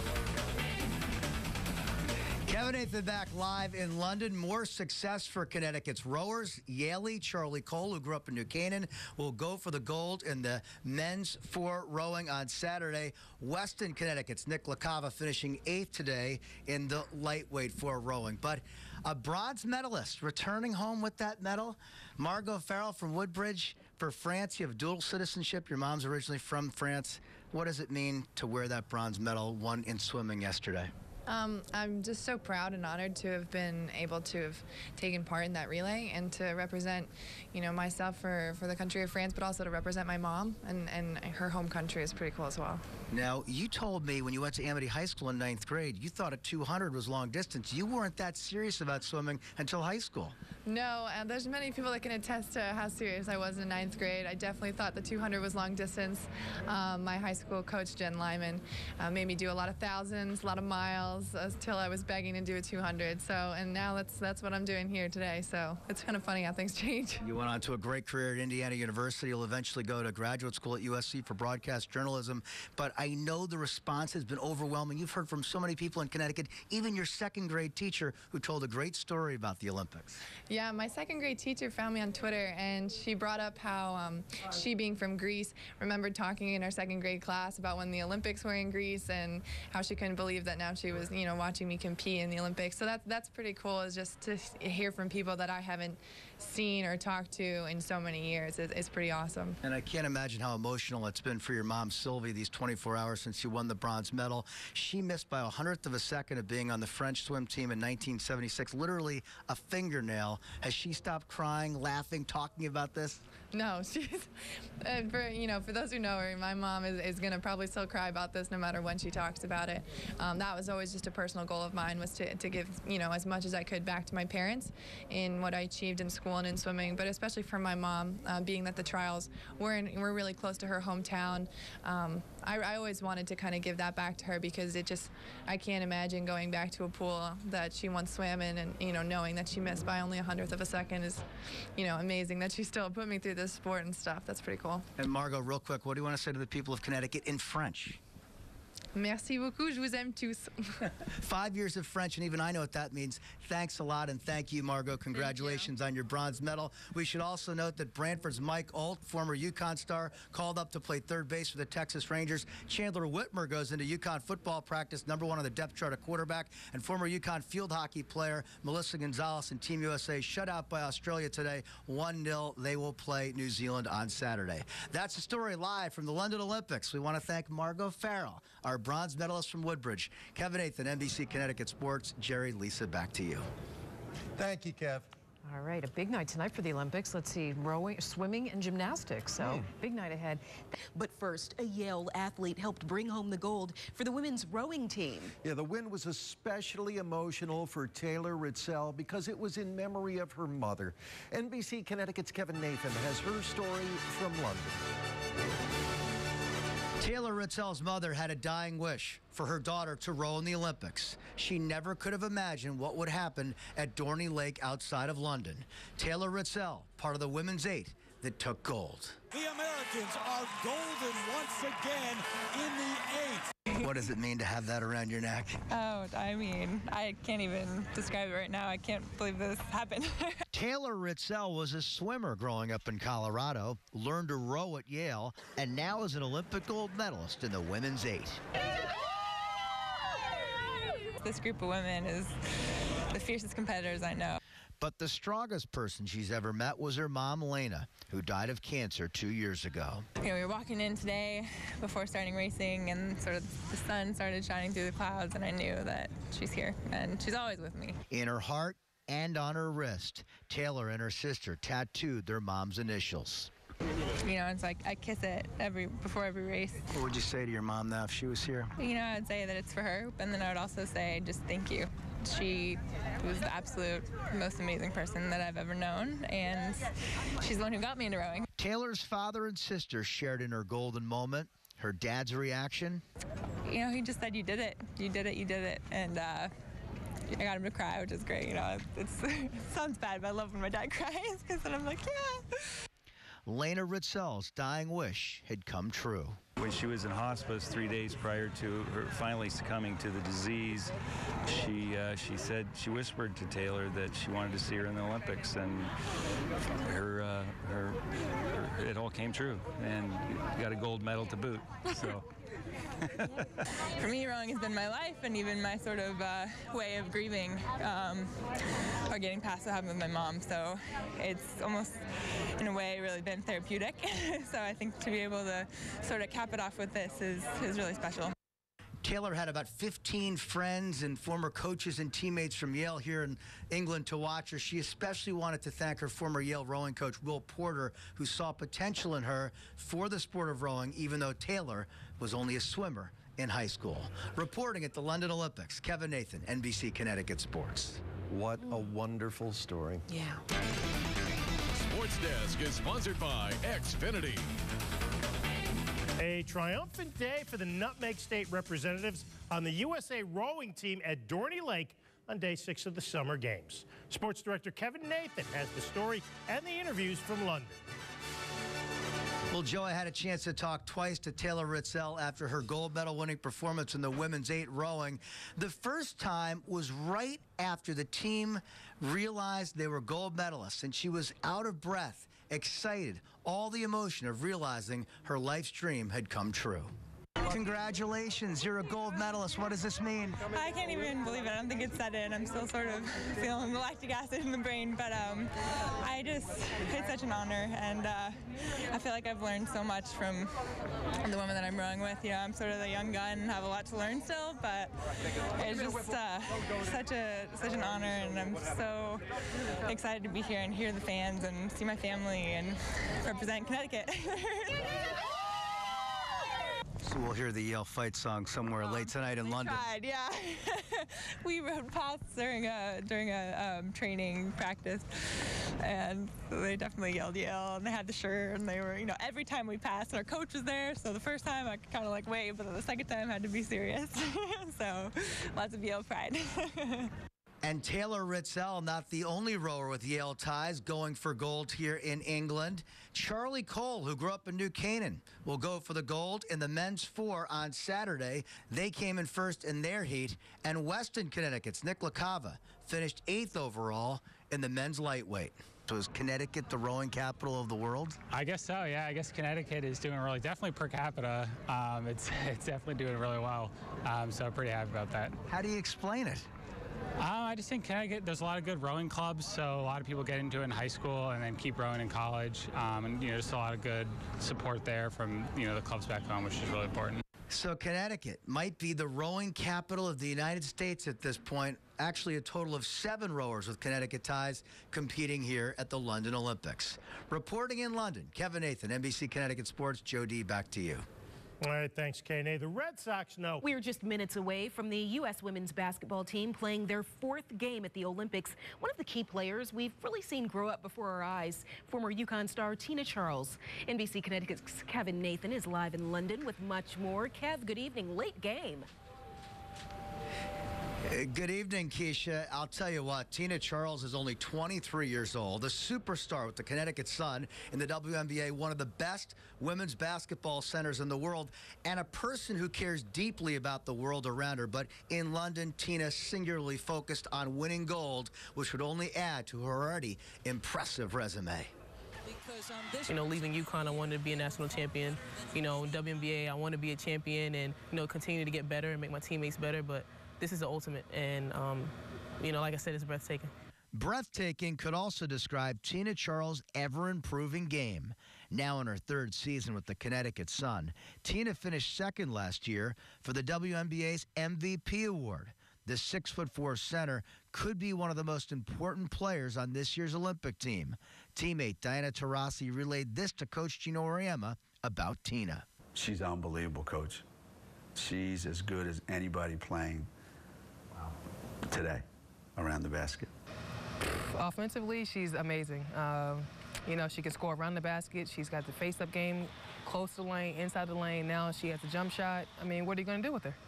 Kevin Nathan back live in London. More success for Connecticut's rowers. Yaley, Charlie Cole, who grew up in New Canaan, will go for the gold in the men's 4 rowing on Saturday. Weston, Connecticut's Nick LaCava finishing 8th today in the lightweight 4 rowing. But a bronze medalist returning home with that medal, Margot Farrell from Woodbridge. For France, you have dual citizenship. Your mom's originally from France. What does it mean to wear that bronze medal won in swimming yesterday? I'm just so proud and honored to have been able to have taken part in that relay and to represent, you know, myself for the country of France, but also to represent my mom and her home country is pretty cool as well. Now, you told me when you went to Amity High School in 9th grade, you thought a 200 was long distance. You weren't that serious about swimming until high school. No, and there's many people that can attest to how serious I was in 9th grade. I definitely thought the 200 was long distance. My high school coach, Jen Lyman, made me do a lot of thousands, a lot of miles, until I was begging to do a 200. So, and now that's what I'm doing here today. So it's kind of funny how things change. You went on to a great career at Indiana University. You'll eventually go to graduate school at USC for broadcast journalism. But I know the response has been overwhelming. You've heard from so many people in Connecticut, even your 2nd grade teacher who told a great story about the Olympics. Yeah, my 2nd grade teacher found me on Twitter, and she brought up how she, being from Greece, remembered talking in our 2nd grade class about when the Olympics were in Greece and how she couldn't believe that now she was, you know, watching me compete in the Olympics. So that's pretty cool, is just to hear from people that I haven't seen or talked to in so many years. It's pretty awesome. And I can't imagine how emotional it's been for your mom, Sylvie, these 24 hours since you won the bronze medal. She missed by 100th of a second of being on the French swim team in 1976, literally a fingernail. Has she stopped crying, laughing, talking about this? No, she's, for those who know her, my mom is going to probably still cry about this no matter when she talks about it. That was always just a personal goal of mine, was to give, as much as I could back to my parents in what I achieved in school and in swimming, but especially for my mom, being that the trials were really close to her hometown. I always wanted to kind of give that back to her, because I can't imagine going back to a pool that she once swam in and, knowing that she missed by only 100th of a second is, amazing that she still put me through this sport and stuff. That's pretty cool. And Margot, real quick, what do you want to say to the people of Connecticut in French? Merci beaucoup, je vous aime tous. 5 years of French, and even I know what that means. Thanks a lot, and thank you, Margot. Congratulations on your bronze medal. We should also note that Brantford's Mike Alt, former UConn star, called up to play 3rd base for the Texas Rangers. Chandler Whitmer goes into UConn football practice, #1 on the depth chart at quarterback, and former UConn field hockey player Melissa Gonzalez and Team USA shut out by Australia today, 1-0. They will play New Zealand on Saturday. That's the story live from the London Olympics. We want to thank Margot Farrell, our bronze medalist from Woodbridge. Kevin Nathan, NBC Connecticut Sports. Jerry, Lisa, back to you. Thank you, Kev. All right, a big night tonight for the Olympics. Let's see, rowing, swimming, and gymnastics. So big night ahead. But first, a Yale athlete helped bring home the gold for the women's rowing team. Yeah, the win was especially emotional for Taylor Ritzel because it was in memory of her mother. NBC Connecticut's Kevin Nathan has her story from London. Taylor Ritzel's mother had a dying wish for her daughter to row in the Olympics. She never could have imagined what would happen at Dorney Lake outside of London. Taylor Ritzel, part of the women's 8 that took gold. The Americans are golden once again in the 8. What does it mean to have that around your neck? Oh, I mean, I can't even describe it right now. I can't believe this happened. Taylor Ritzel was a swimmer growing up in Colorado, learned to row at Yale, and now is an Olympic gold medalist in the women's 8. This group of women is the fiercest competitors I know. But the strongest person she's ever met was her mom, Lena, who died of cancer 2 years ago. We were walking in today before starting racing, and sort of the sun started shining through the clouds, and I knew that she's here, and she's always with me. In her heart and on her wrist, Taylor and her sister tattooed their mom's initials. It's like I kiss it before every race. What would you say to your mom now if she was here? I'd say that it's for her, and then I would also say just thank you. She was the absolute most amazing person that I've ever known, and she's the one who got me into rowing. Taylor's father and sister shared in her golden moment. Her dad's reaction? He just said, you did it, you did it, you did it, and I got him to cry, which is great. It sounds bad, but I love when my dad cries, because then I'm like, yeah. Lena Ritzel's dying wish had come true. When she was in hospice 3 days prior to her finally succumbing to the disease, she said, she whispered to Taylor that she wanted to see her in the Olympics, and it all came true, and got a gold medal to boot. So. For me, rowing has been my life and even my sort of way of grieving or getting past what happened with my mom. So it's almost, in a way, really been therapeutic. So I think to be able to sort of cap it off with this is really special. Taylor had about 15 friends and former coaches and teammates from Yale here in England to watch her. She especially wanted to thank her former Yale rowing coach, Will Porter, who saw potential in her for the sport of rowing, even though Taylor was only a swimmer in high school. Reporting at the London Olympics, Kevin Nathan, NBC Connecticut Sports. What a wonderful story. Yeah. Sports Desk is sponsored by Xfinity. A triumphant day for the Nutmeg State representatives on the USA rowing team at Dorney Lake on day 6 of the Summer Games. Sports Director Kevin Nathan has the story and the interviews from London. Well, Joe, I had a chance to talk twice to Taylor Ritzel after her gold medal winning performance in the women's 8 rowing. The first time was right after the team realized they were gold medalists, and she was out of breath, excited, all the emotion of realizing her life's dream had come true. Congratulations, you're a gold medalist. What does this mean? I can't even believe it. I don't think it's set in. I'm still sort of feeling the lactic acid in the brain, but it's such an honor, and I feel like I've learned so much from the women that I'm rowing with. You know, I'm sort of the young gun and have a lot to learn still, but it's just such an honor, and I'm so excited to be here and hear the fans and see my family and represent Connecticut. So we'll hear the Yale fight song somewhere late tonight in London. Tried, yeah. We rode past during a training practice, and they definitely yelled Yale, and they had the shirt, and they were, you know, every time we passed, and our coach was there, so the first time I kind of like wave, but then the second time I had to be serious. So lots of Yale pride. And Taylor Ritzel, not the only rower with Yale ties, going for gold here in England. Charlie Cole, who grew up in New Canaan, will go for the gold in the men's 4 on Saturday. They came in first in their heat. And Weston, Connecticut's Nick LaCava finished 8th overall in the men's lightweight. So is Connecticut the rowing capital of the world? I guess so, yeah. I guess Connecticut is doing really, definitely per capita, it's definitely doing really well. So I'm pretty happy about that. How do you explain it? I just think Connecticut, there's a lot of good rowing clubs, so a lot of people get into it in high school and then keep rowing in college, and you know, just a lot of good support there from, you know, the clubs back home, which is really important. So Connecticut might be the rowing capital of the United States at this point. Actually, a total of 7 rowers with Connecticut ties competing here at the London Olympics. Reporting in London, Kevin Nathan, NBC Connecticut Sports. Joe D, back to you. All right, thanks, Kane. The Red Sox know. We're just minutes away from the U.S. women's basketball team playing their 4th game at the Olympics. One of the key players we've really seen grow up before our eyes, former UConn star Tina Charles. NBC Connecticut's Kevin Nathan is live in London with much more. Kev, good evening. Late game. Good evening, Keisha. I'll tell you what, Tina Charles is only 23 years old, a superstar with the Connecticut Sun in the WNBA, one of the best women's basketball centers in the world, and a person who cares deeply about the world around her. But in London, Tina singularly focused on winning gold, which would only add to her already impressive resume. You know, leaving UConn, I wanted to be a national champion. You know, in WNBA, I want to be a champion and, you know, continue to get better and make my teammates better. But this is the ultimate, and, you know, like I said, it's breathtaking. Breathtaking could also describe Tina Charles' ever-improving game. Now in her 3rd season with the Connecticut Sun, Tina finished 2nd last year for the WNBA's MVP award. The 6'4" center could be one of the most important players on this year's Olympic team. Teammate Diana Taurasi relayed this to Coach Gino Auriemma about Tina. She's unbelievable, Coach. She's as good as anybody playing today around the basket. Offensively, she's amazing. You know, she can score around the basket. She's got the face-up game, close to the lane, inside the lane. Now she has a jump shot. I mean, what are you going to do with her?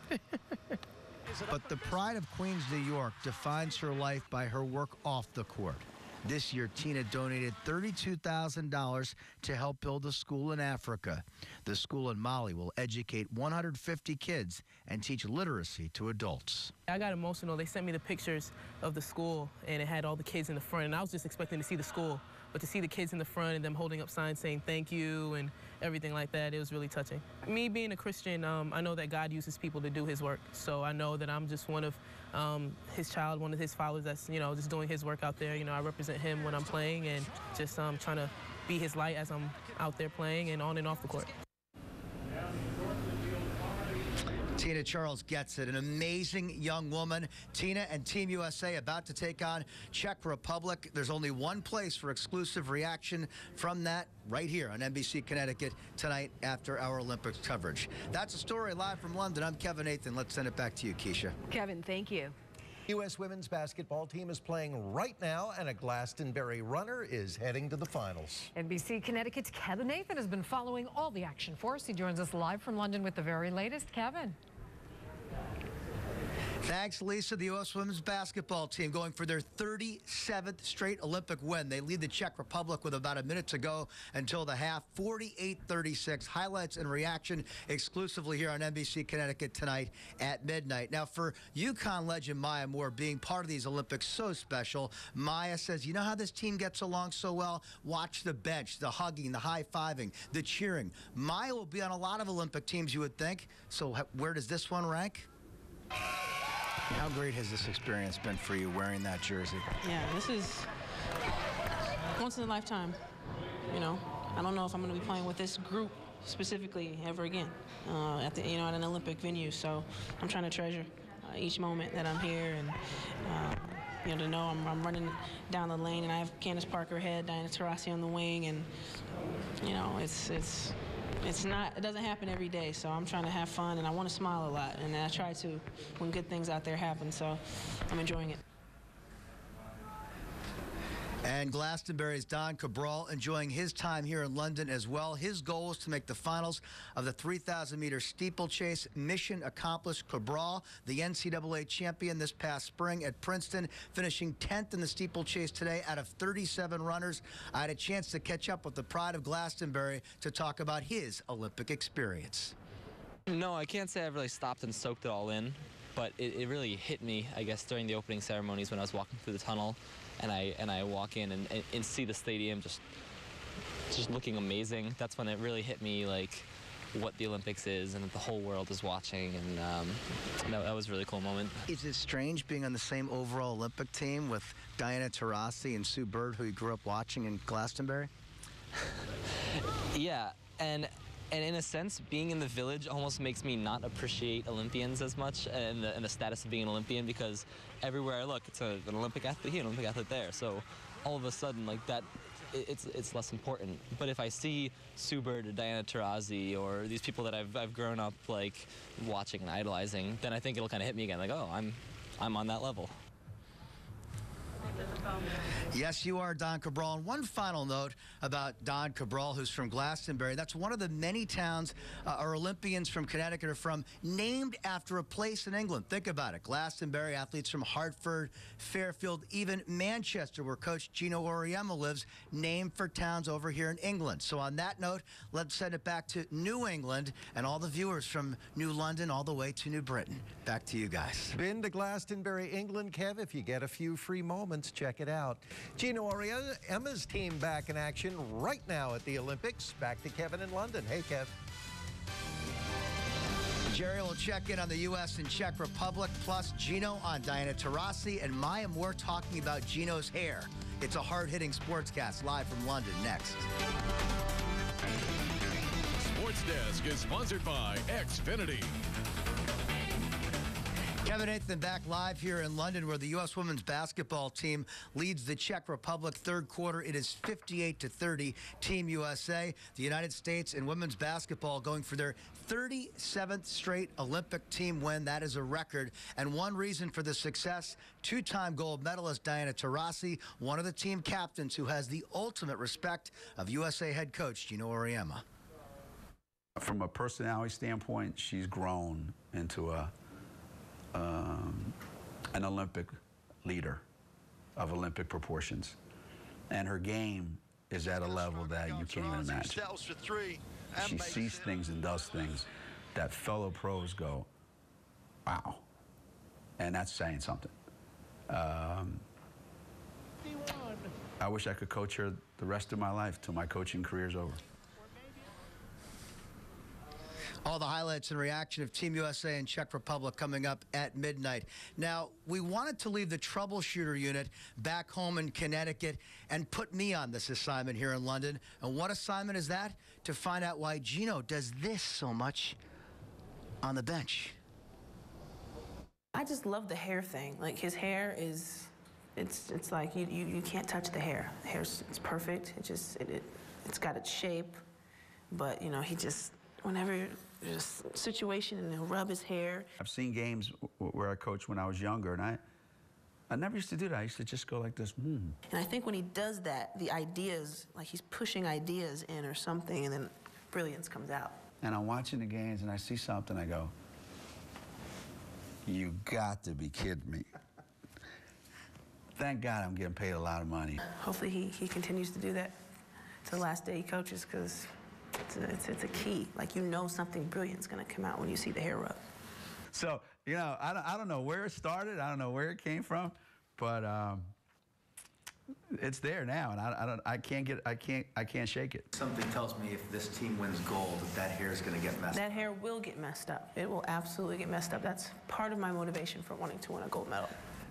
But the pride of Queens, New York defines her life by her work off the court. This year, Tina donated $32,000 to help build a school in Africa. The school in Mali will educate 150 kids and teach literacy to adults. I got emotional. They sent me the pictures of the school, and it had all the kids in the front, and I was just expecting to see the school. But to see the kids in the front and them holding up signs saying thank you and everything like that, it was really touching. Me being a Christian, I know that God uses people to do his work. So I know that I'm just one of his child, one of his followers that's, just doing his work out there. I represent him when I'm playing and just trying to be his light as I'm out there playing and on and off the court. Tina Charles gets it. An amazing young woman. Tina and Team USA about to take on Czech Republic. There's only one place for exclusive reaction from that, right here on NBC Connecticut tonight after our Olympics coverage. That's a story live from London. I'm Kevin Nathan. Let's send it back to you, Keisha. Kevin, thank you. U.S. women's basketball team is playing right now, and a Glastonbury runner is heading to the finals. NBC Connecticut's Kevin Nathan has been following all the action for us. He joins us live from London with the very latest. Kevin. Thanks, Lisa. The U.S. women's basketball team going for their 37th straight Olympic win. They lead the Czech Republic with about a minute to go until the half, 48-36. Highlights and reaction exclusively here on NBC Connecticut tonight at midnight. Now, for UConn legend Maya Moore being part of these Olympics so special, Maya says, you know how this team gets along so well? Watch the bench, the hugging, the high-fiving, the cheering. Maya will be on a lot of Olympic teams, you would think. So where does this one rank? How great has this experience been for you wearing that jersey? Yeah, this is once in a lifetime. I don't know if I'm going to be playing with this group specifically ever again at an Olympic venue. So I'm trying to treasure each moment that I'm here, and to know I'm running down the lane and I have Candace Parker ahead, Diana Taurasi on the wing, and it doesn't happen every day, so I'm trying to have fun, and I want to smile a lot, and I try to when good things out there happen, so I'm enjoying it. And Glastonbury's Don Cabral enjoying his time here in London as well. His goal is to make the finals of the 3,000-meter steeplechase. Mission accomplished. Cabral, the NCAA champion this past spring at Princeton, finishing 10th in the steeplechase today out of 37 runners. I had a chance to catch up with the pride of Glastonbury to talk about his Olympic experience. No, I can't say I've really stopped and soaked it all in, but it really hit me, I guess, during the opening ceremonies when I was walking through the tunnel. And I walk in and see the stadium just looking amazing. That's when it really hit me, like, what the Olympics is and that the whole world is watching, and that was a really cool moment. Is it strange being on the same overall Olympic team with Diana Taurasi and Sue Bird, who you grew up watching in Glastonbury? Yeah, and in a sense, being in the village almost makes me not appreciate Olympians as much and the status of being an Olympian, because everywhere I look, it's an Olympic athlete here, an Olympic athlete there. So all of a sudden, like that, it's less important. But if I see Sue Bird or Diana Taurasi or these people that I've grown up like watching and idolizing, then I think it'll kind of hit me again, like, oh, I'm on that level. Yes, you are, Don Cabral. And one final note about Don Cabral, who's from Glastonbury. That's one of the many towns our Olympians from Connecticut are from, named after a place in England. Think about it. Glastonbury, athletes from Hartford, Fairfield, even Manchester, where Coach Gino Auriemma lives, named for towns over here in England. So on that note, let's send it back to New England and all the viewers from New London all the way to New Britain. Back to you guys. Been to Glastonbury, England, Kev? If you get a few free moments, check it out. Gino Auriemma's team back in action right now at the Olympics. Back to Kevin in London. Hey, Kev. Jerry will check in on the U.S. and Czech Republic, plus Gino on Diana Taurasi and Maya Moore talking about Gino's hair. It's a hard-hitting sportscast live from London next. Sports Desk is sponsored by Xfinity. Kevin Nathan back live here in London, where the U.S. women's basketball team leads the Czech Republic. Third quarter, it is 58-30, Team USA. The United States in women's basketball going for their 37th straight Olympic team win. That is a record. And one reason for the success, two-time gold medalist Diana Taurasi, one of the team captains who has the ultimate respect of USA head coach Gino Auriemma. From a personality standpoint, she's grown into an Olympic leader of Olympic proportions. And her game is at a level that you can't even imagine. She sees things and does things that fellow pros go, wow. And that's saying something. I wish I could coach her the rest of my life till my coaching career's over. All the highlights and reaction of Team USA and Czech Republic coming up at midnight. Now, we wanted to leave the troubleshooter unit back home in Connecticut and put me on this assignment here in London. And what assignment is that? To find out why Gino does this so much on the bench. I just love the hair thing. Like, his hair is, it's like you can't touch the hair. The hair's it's perfect. It's got its shape, but you know, he just, whenever there's a situation and he'll rub his hair. I've seen games where I coached when I was younger, and I never used to do that. I used to just go like this. And I think when he does that, the ideas, like he's pushing ideas in or something, and then brilliance comes out. And I'm watching the games and I see something, I go, you got to be kidding me. Thank God I'm getting paid a lot of money. Hopefully he continues to do that to the last day he coaches, because it's a key. Like, you know something brilliant's going to come out when you see the hair rub. So, you know, I don't know where it started. I don't know where it came from, but it's there now, and I can't shake it. Something tells me if this team wins gold, that hair is going to get messed up. That hair will get messed up. It will absolutely get messed up. That's part of my motivation for wanting to win a gold medal.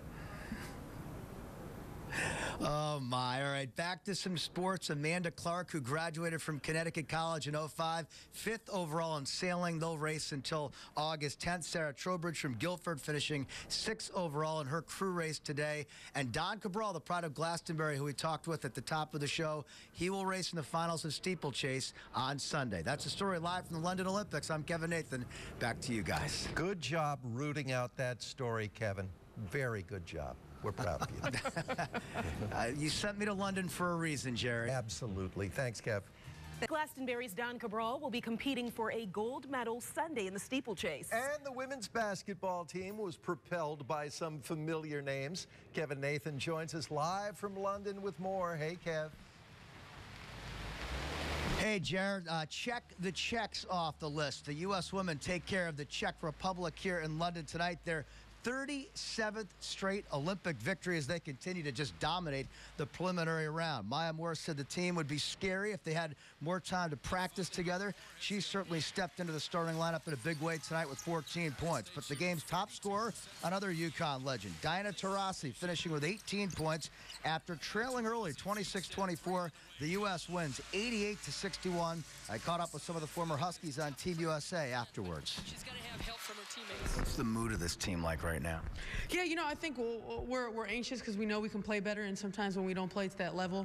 Oh, my. All right, back to some sports. Amanda Clark, who graduated from Connecticut College in '05, 5th overall in sailing. They'll race until August 10th. Sarah Trowbridge from Guilford finishing 6th overall in her crew race today. And Don Cabral, the pride of Glastonbury, who we talked with at the top of the show, he will race in the finals of steeplechase on Sunday. That's a story live from the London Olympics. I'm Kevin Nathan. Back to you guys. Good job rooting out that story, Kevin. Very good job. We're proud of you. You sent me to London for a reason, Jerry. Absolutely. Thanks, Kev. Glastonbury's Don Cabral will be competing for a gold medal Sunday in the steeplechase. And the women's basketball team was propelled by some familiar names. Kevin Nathan joins us live from London with more. Hey, Kev. Hey, Jared, check the Czechs off the list. The U.S. women take care of the Czech Republic here in London tonight. They're 37th straight Olympic victory as they continue to just dominate the preliminary round. Maya Moore said the team would be scary if they had more time to practice together. She certainly stepped into the starting lineup in a big way tonight with 14 points. But the game's top scorer, another UConn legend, Diana Taurasi, finishing with 18 points after trailing early 26-24. The U.S. wins 88-61. I caught up with some of the former Huskies on Team USA afterwards. She's got to have help from her teammates. What's the mood of this team like right now? Yeah, you know, I think we're anxious because we know we can play better, and sometimes when we don't play to that level,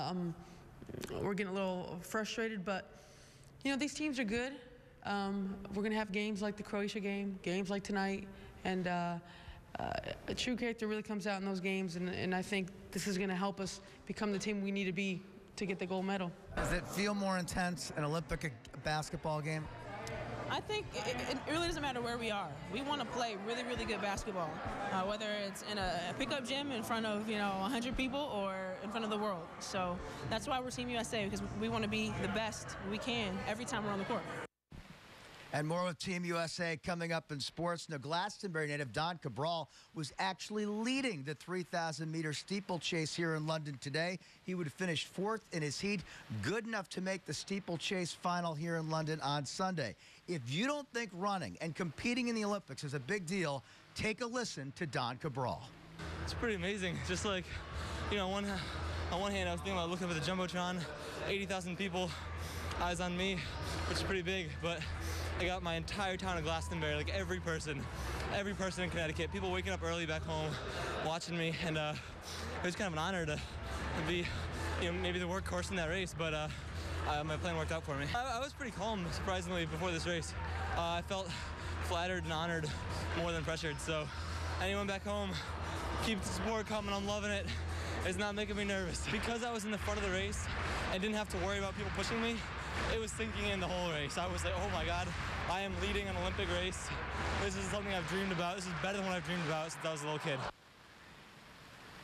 we're getting a little frustrated. But you know, these teams are good. We're gonna have games like the Croatia game, games like tonight, and a true character really comes out in those games. And I think this is gonna help us become the team we need to be to get the gold medal. Does it feel more intense, an Olympic basketball game? I think it really doesn't matter where we are. We want to play really, really good basketball, whether it's in a pickup gym in front of, 100 people or in front of the world. So that's why we're Team USA, because we want to be the best we can every time we're on the court. And more with Team USA coming up in sports. Now, Glastonbury native Don Cabral was actually leading the 3,000-meter steeplechase here in London today. He would finish 4th in his heat, good enough to make the steeplechase final here in London on Sunday. If you don't think running and competing in the Olympics is a big deal, take a listen to Don Cabral. It's pretty amazing. Just like, on one hand, I was thinking about looking up at the Jumbotron, 80,000 people, eyes on me, which is pretty big, but I got my entire town of Glastonbury, like every person in Connecticut, people waking up early back home, watching me, and it was kind of an honor to be, maybe the workhorse in that race, but my plan worked out for me. I was pretty calm, surprisingly, before this race. I felt flattered and honored more than pressured, so anyone back home, keep the support coming, I'm loving it. It's not making me nervous. Because I was in the front of the race and didn't have to worry about people pushing me, it was sinking in the whole race. I was like, oh my God, I am leading an Olympic race. This is something I've dreamed about. This is better than what I've dreamed about since I was a little kid.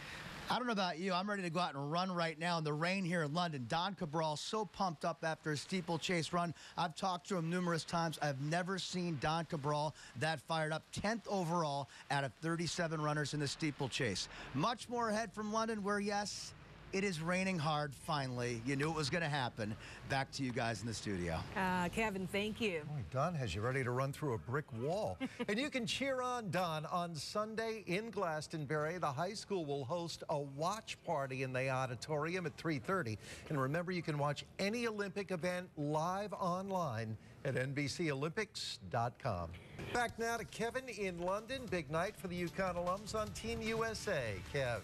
I don't know about you. I'm ready to go out and run right now in the rain here in London. Don Cabral so pumped up after his steeplechase run. I've talked to him numerous times. I've never seen Don Cabral that fired up. 10th overall out of 37 runners in the steeplechase. Much more ahead from London where, yes, it is raining hard finally. You knew it was going to happen. Back to you guys in the studio. Kevin, thank you. Boy, Don has you ready to run through a brick wall. And you can cheer on Don on Sunday in Glastonbury. The high school will host a watch party in the auditorium at 3:30. And remember, you can watch any Olympic event live online at NBCOlympics.com. Back now to Kevin in London. Big night for the UConn alums on Team USA. Kev.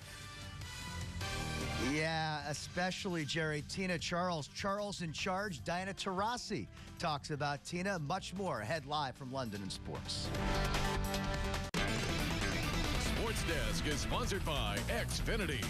Yeah, especially, Jerry. Tina Charles. Charles in charge. Diana Taurasi talks about Tina. Much more ahead live from London in sports. Sports Desk is sponsored by Xfinity.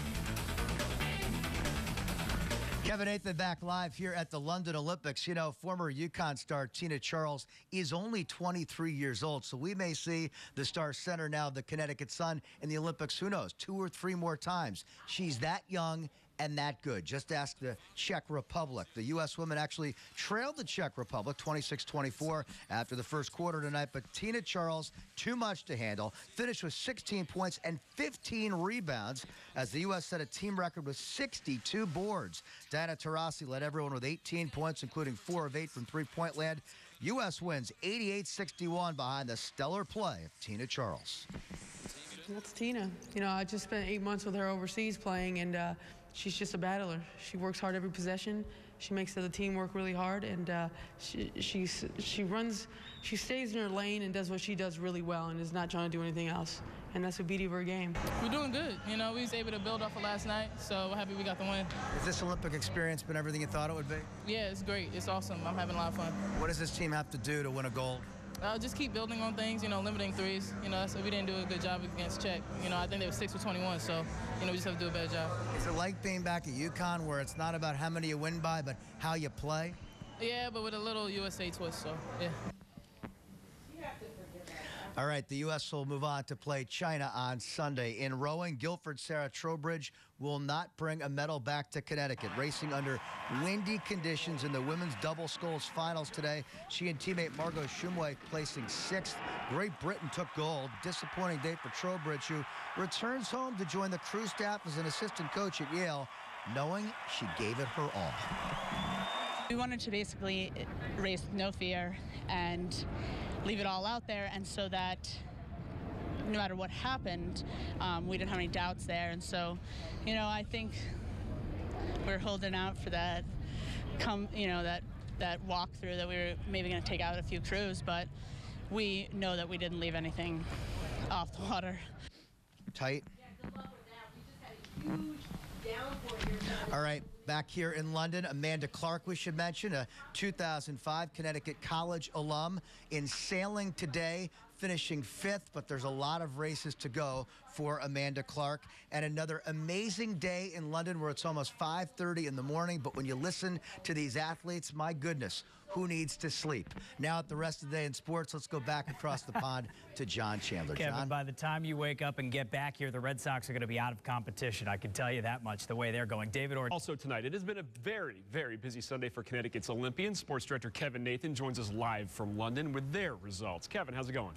Kevin Nathan back live here at the London Olympics. You know, former UConn star Tina Charles is only 23 years old, so we may see the star center now, the Connecticut Sun, in the Olympics, who knows, 2 or 3 more times. She's that young and that good. Just ask the Czech Republic. The U.S. women actually trailed the Czech Republic 26-24 after the first quarter tonight, but Tina Charles, too much to handle, finished with 16 points and 15 rebounds as the U.S. set a team record with 62 boards. Diana Taurasi led everyone with 18 points, including 4 of 8 from three-point land. U.S. wins 88-61 behind the stellar play of Tina Charles. That's Tina. You know, I just spent 8 months with her overseas playing, and she's just a battler. She works hard every possession. She makes the other team work really hard, and she stays in her lane and does what she does really well and is not trying to do anything else. And that's the beauty of her game. We're doing good. You know, we was able to build off of last night, so we're happy we got the win. Has this Olympic experience been everything you thought it would be? Yeah, it's great. It's awesome. I'm having a lot of fun. What does this team have to do to win a gold? Just keep building on things, you know, limiting threes. You know, we didn't do a good job against Czech. You know, I think they were 6 for 21, so, you know, we just have to do a better job. Is it like being back at UConn where it's not about how many you win by, but how you play? Yeah, but with a little USA twist, so, yeah. All right, the U.S. will move on to play China on Sunday. In rowing, Guilford Sarah Trowbridge will not bring a medal back to Connecticut. Racing under windy conditions in the women's double sculls finals today, she and teammate Margot Shumway placing 6th. Great Britain took gold. Disappointing day for Trowbridge, who returns home to join the crew staff as an assistant coach at Yale, knowing she gave it her all. We wanted to basically race with no fear and leave it all out there, and so that no matter what happened, we didn't have any doubts there. And so, you know, I think we're holding out for that, that walkthrough that we were maybe going to take out a few crews, but we know that we didn't leave anything off the water. Tight. All right, back here in London, Amanda Clark, we should mention, a 2005 Connecticut College alum in sailing today, finishing 5th, but there's a lot of races to go for Amanda Clark. And another amazing day in London where it's almost 5:30 in the morning, but when you listen to these athletes, my goodness, who needs to sleep? Now at the rest of the day in sports, let's go back across the pond to John Chandler. Kevin, John? by the time you wake up and get back here, the Red Sox are going to be out of competition. I can tell you that much, the way they're going. David Ortiz. Also tonight, it has been a very, very busy Sunday for Connecticut's Olympians. Sports director Kevin Nathan joins us live from London with their results. Kevin, how's it going?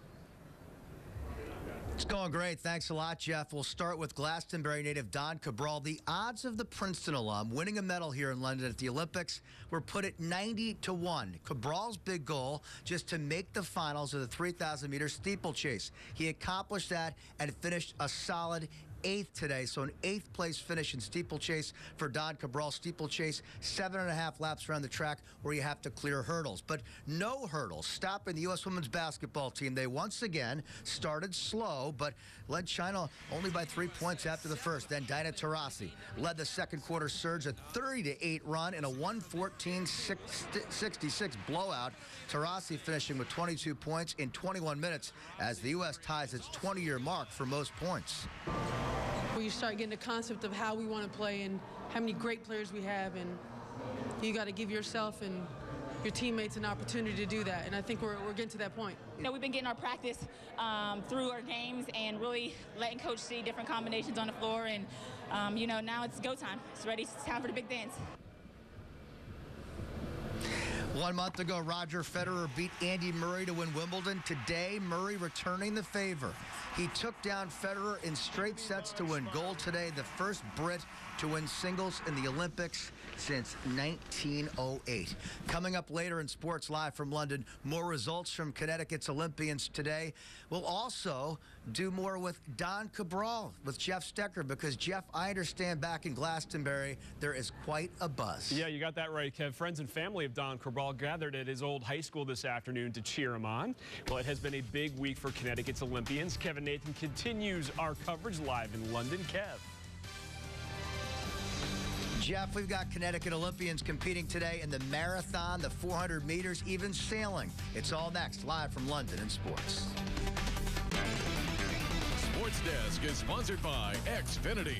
It's going great. Thanks a lot, Jeff. We'll start with Glastonbury native Don Cabral. The odds of the Princeton alum winning a medal here in London at the Olympics were put at 90-1. Cabral's big goal, just to make the finals of the 3,000-meter steeplechase. He accomplished that and finished a solid 8th today, so an 8th place finish in steeplechase for Don Cabral. Steeplechase, 7.5 laps around the track where you have to clear hurdles, but no hurdles stopping the U.S. women's basketball team. They once again started slow, but led China only by 3 points after the first. Then Diana Taurasi led the second quarter surge, a 30-8 run in a 114-66 blowout. Taurasi finishing with 22 points in 21 minutes as the U.S. ties its 20-year mark for most points. Where you start getting the concept of how we want to play and how many great players we have, and you got to give yourself and your teammates an opportunity to do that. And I think we're getting to that point. You know, we've been getting our practice through our games and really letting coach see different combinations on the floor. And, you know, now it's go time. It's ready. It's time for the big dance. 1 month ago, Roger Federer beat Andy Murray to win Wimbledon. Today, Murray returning the favor. He took down Federer in straight sets to win gold today, the first Brit to win singles in the Olympics since 1908. Coming up later in Sports Live from London, more results from Connecticut's Olympians today. We'll also do more with Don Cabral, with Jeff Stecker, because, Jeff, I understand back in Glastonbury, there is quite a buzz. Yeah, you got that right, Kev. Friends and family of Don Cabral gathered at his old high school this afternoon to cheer him on. Well, it has been a big week for Connecticut's Olympians. Kevin Nathan continues our coverage live in London. Kev. Jeff, we've got Connecticut Olympians competing today in the marathon, the 400 meters, even sailing. It's all next, live from London in sports. Sports Desk is sponsored by Xfinity.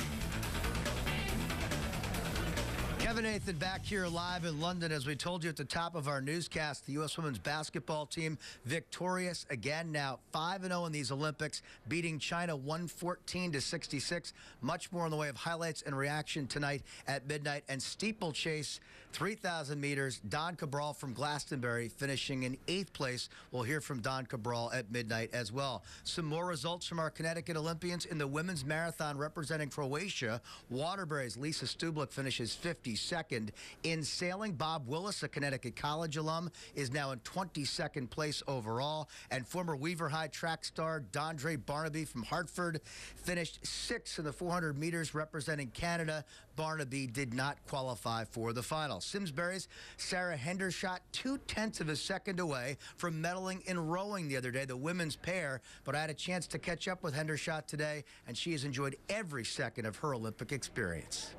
Kevin Nathan back here live in London. As we told you at the top of our newscast, the U.S. women's basketball team victorious again, now 5-0 in these Olympics, beating China 114-66. Much more in the way of highlights and reaction tonight at midnight. And steeplechase, 3,000 meters, Don Cabral from Glastonbury finishing in 8th place. We'll hear from Don Cabral at midnight as well. Some more results from our Connecticut Olympians in the women's marathon representing Croatia. Waterbury's Lisa Stublik finishes 52nd. In sailing, Bob Willis, a Connecticut College alum, is now in 22nd place overall. And former Weaver High track star Dondre Barnaby from Hartford finished 6th in the 400 meters representing Canada. Barnaby did not qualify for the final. Simsbury's Sarah Hendershot 0.2 of a second away from medaling in rowing the other day, the women's pair. But I had a chance to catch up with Hendershot today, and she has enjoyed every second of her Olympic experience.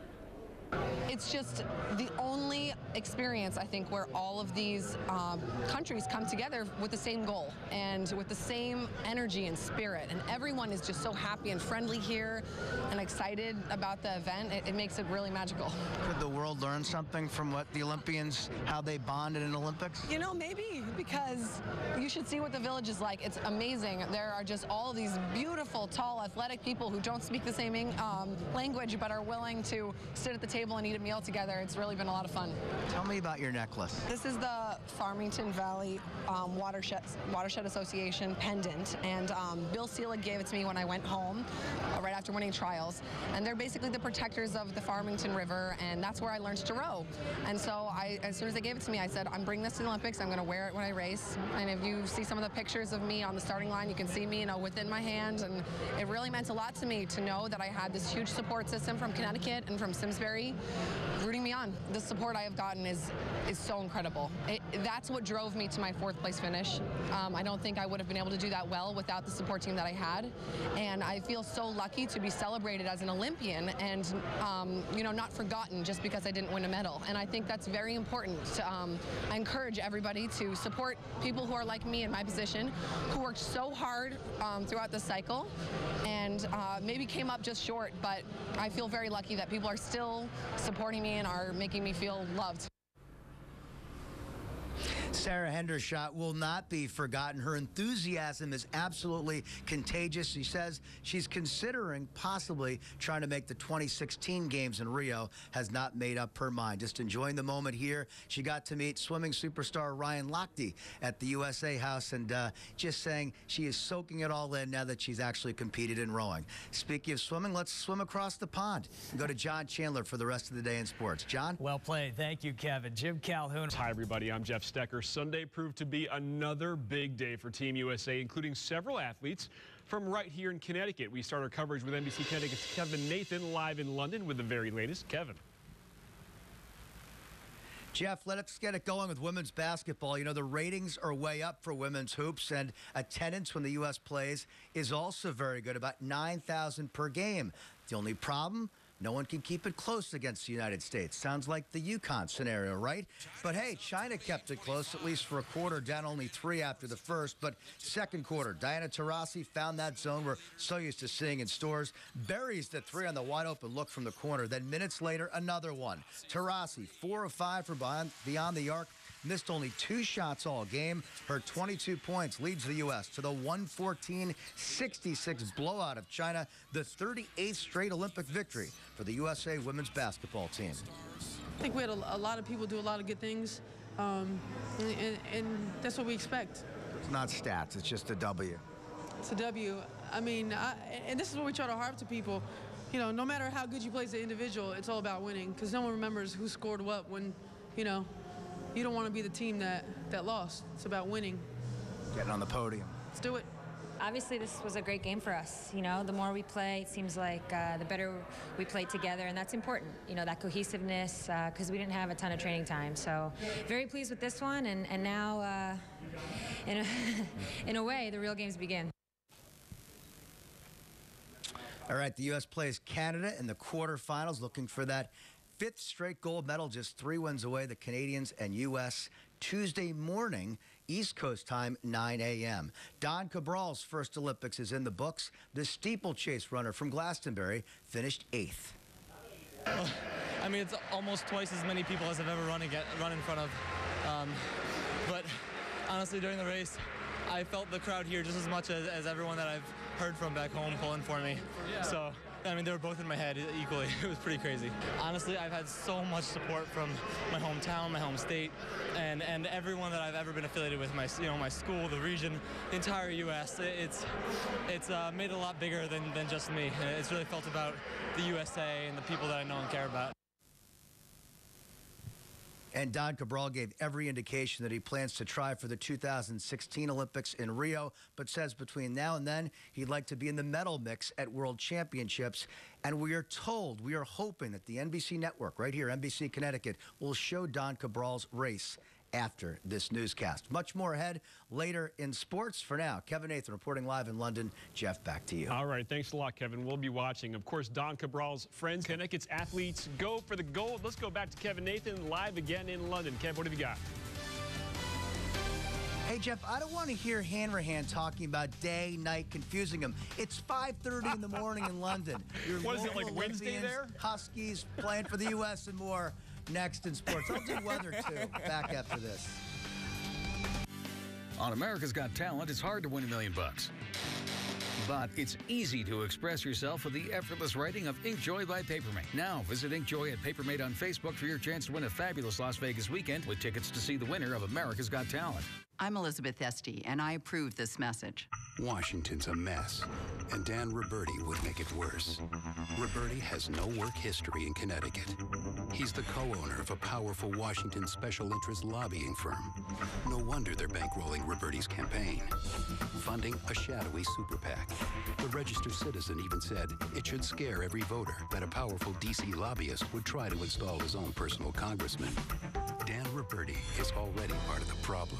It's just the only experience, I think, where all of these countries come together with the same goal and with the same energy and spirit. And everyone is just so happy and friendly here and excited about the event. It makes it really magical. Could the world learn something from what the Olympians, how they bonded in Olympics? You know, maybe, because you should see what the village is like. It's amazing. There are just all these beautiful, tall, athletic people who don't speak the same language but are willing to sit at the table and eat a meal together. It's really been a lot of fun. Tell me about your necklace. This is the Farmington Valley Watershed Association pendant, and Bill Selig gave it to me when I went home right after winning trials. And they're basically the protectors of the Farmington River, and that's where I learned to row. And so as soon as they gave it to me, I said, I'm bringing this to the Olympics. I'm going to wear it when I race. And if you see some of the pictures of me on the starting line, you can see me, within my hand. And it really meant a lot to me to know that I had this huge support system from Connecticut and from Simsbury rooting me on. The support I have gotten is so incredible. That's what drove me to my 4th place finish. I don't think I would have been able to do that well without the support team that I had. And I feel so lucky to be celebrated as an Olympian and, not forgotten just because I didn't win a medal. And I think that's very important. I encourage everybody to support people who are like me in my position, who worked so hard throughout the cycle and maybe came up just short, but I feel very lucky that people are still supporting me and are making me feel loved. Sarah Hendershot will not be forgotten. Her enthusiasm is absolutely contagious. She says she's considering possibly trying to make the 2016 games in Rio, has not made up her mind. Just enjoying the moment here. She got to meet swimming superstar Ryan Lochte at the USA House, and just saying she is soaking it all in now that she's actually competed in rowing. Speaking of swimming, let's swim across the pond and go to John Chandler for the rest of the day in sports. John? Well played. Thank you, Kevin. Jim Calhoun. Hi, everybody. I'm Jeff Stecker. Sunday proved to be another big day for Team USA, including several athletes from right here in Connecticut. We start our coverage with NBC Connecticut's Kevin Nathan live in London with the very latest. Kevin. Jeff, let's get it going with women's basketball. You know, the ratings are way up for women's hoops, and attendance when the U.S. plays is also very good, about 9,000 per game. The only problem? No one can keep it close against the United States. Sounds like the UConn scenario, right? But hey, China kept it close, at least for a quarter, down only 3 after the first. But second quarter, Diana Taurasi found that zone we're so used to seeing in stores. Buries the 3 on the wide open look from the corner. Then minutes later, another one. Taurasi, 4 of 5 from beyond the arc. missed only 2 shots all game. Her 22 points leads the U.S. to the 114-66 blowout of China, the 38th straight Olympic victory for the USA women's basketball team. I think we had a lot of people do a lot of good things, and that's what we expect. It's not stats, it's just a W. It's a W. I mean, and this is what we try to harp to people. You know, no matter how good you play as an individual, it's all about winning, because no one remembers who scored what when, you know, you don't want to be the team that lost. It's about winning. Getting on the podium. Let's do it. Obviously, this was a great game for us. You know, the more we play, it seems like the better we play together, and that's important. You know, that cohesiveness, because we didn't have a ton of training time. So, very pleased with this one, and now, in a way, the real games begin. All right, the U.S. plays Canada in the quarterfinals, looking for that 5th straight gold medal, just 3 wins away. The Canadians and U.S. Tuesday morning, East Coast time, 9 a.m. Dawn Cabral's first Olympics is in the books. The steeplechase runner from Glastonbury finished 8th. I mean, it's almost twice as many people as I've ever run in front of. But honestly, during the race, I felt the crowd here just as much as everyone that I've heard from back home pulling for me. So, I mean, they were both in my head equally. It was pretty crazy. Honestly, I've had so much support from my hometown, my home state, and everyone that I've ever been affiliated with, my school, the region, the entire U.S. It's made it a lot bigger than just me. It's really felt about the USA and the people that I know and care about. And Dawn Cabral gave every indication that he plans to try for the 2016 Olympics in Rio, but says between now and then, he'd like to be in the medal mix at World Championships. And we are hoping that the NBC network right here, NBC Connecticut, will show Dawn Cabral's race after this newscast. Much more ahead later in sports. For now, Kevin Nathan reporting live in London. Jeff, back to you. All right, thanks a lot, Kevin. We'll be watching. Of course, Dawn Cabral's friends, Connecticut's athletes go for the gold. Let's go back to Kevin Nathan live again in London. Kev, what have you got? Hey, Jeff, I don't want to hear Hanrahan talking about day, night, confusing them. It's 5:30 in the morning in London. What is it, like Wednesday there? Huskies playing for the U.S. and more. Next in sports. I'll do weather, too. Back after this. On America's Got Talent, it's hard to win $1 million. But it's easy to express yourself with the effortless writing of InkJoy by Papermate. Now, visit InkJoy at Papermate on Facebook for your chance to win a fabulous Las Vegas weekend with tickets to see the winner of America's Got Talent. I'm Elizabeth Esty, and I approve this message. Washington's a mess, and Dan Roberti would make it worse. Roberti has no work history in Connecticut. He's the co-owner of a powerful Washington special interest lobbying firm. No wonder they're bankrolling Roberti's campaign, funding a shadowy super PAC. The Register Citizen even said it should scare every voter that a powerful D.C. lobbyist would try to install his own personal congressman. Dan Roberti is already part of the problem.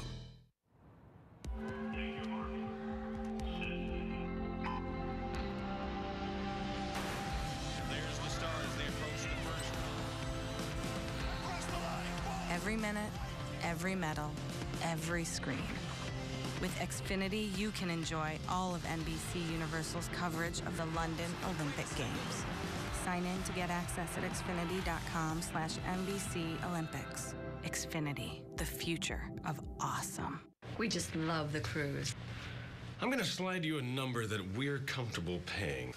Every minute, every medal, every screen. With Xfinity, you can enjoy all of NBC Universal's coverage of the London Olympic Games. Sign in to get access at xfinity.com/NBC Olympics. Xfinity, the future of awesome. We just love the cruise. I'm going to slide you a number that we're comfortable paying.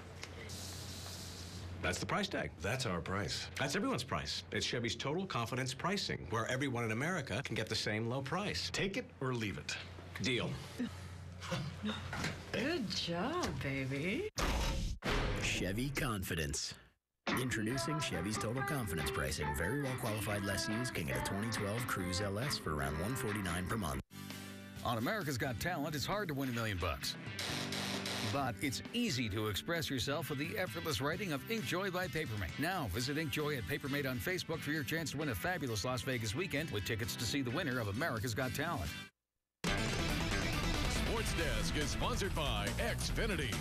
That's the price tag. That's our price. That's everyone's price. It's Chevy's Total Confidence pricing, where everyone in America can get the same low price. Take it or leave it. Deal. Good job, baby. Chevy Confidence. Introducing Chevy's Total Confidence pricing. Very well qualified lessees can get a 2012 Cruise LS for around $149 per month. On America's Got Talent, it's hard to win $1 million. But it's easy to express yourself with the effortless writing of InkJoy by Papermate. Now, visit InkJoy at Papermate on Facebook for your chance to win a fabulous Las Vegas weekend with tickets to see the winner of America's Got Talent. Sports Desk is sponsored by Xfinity.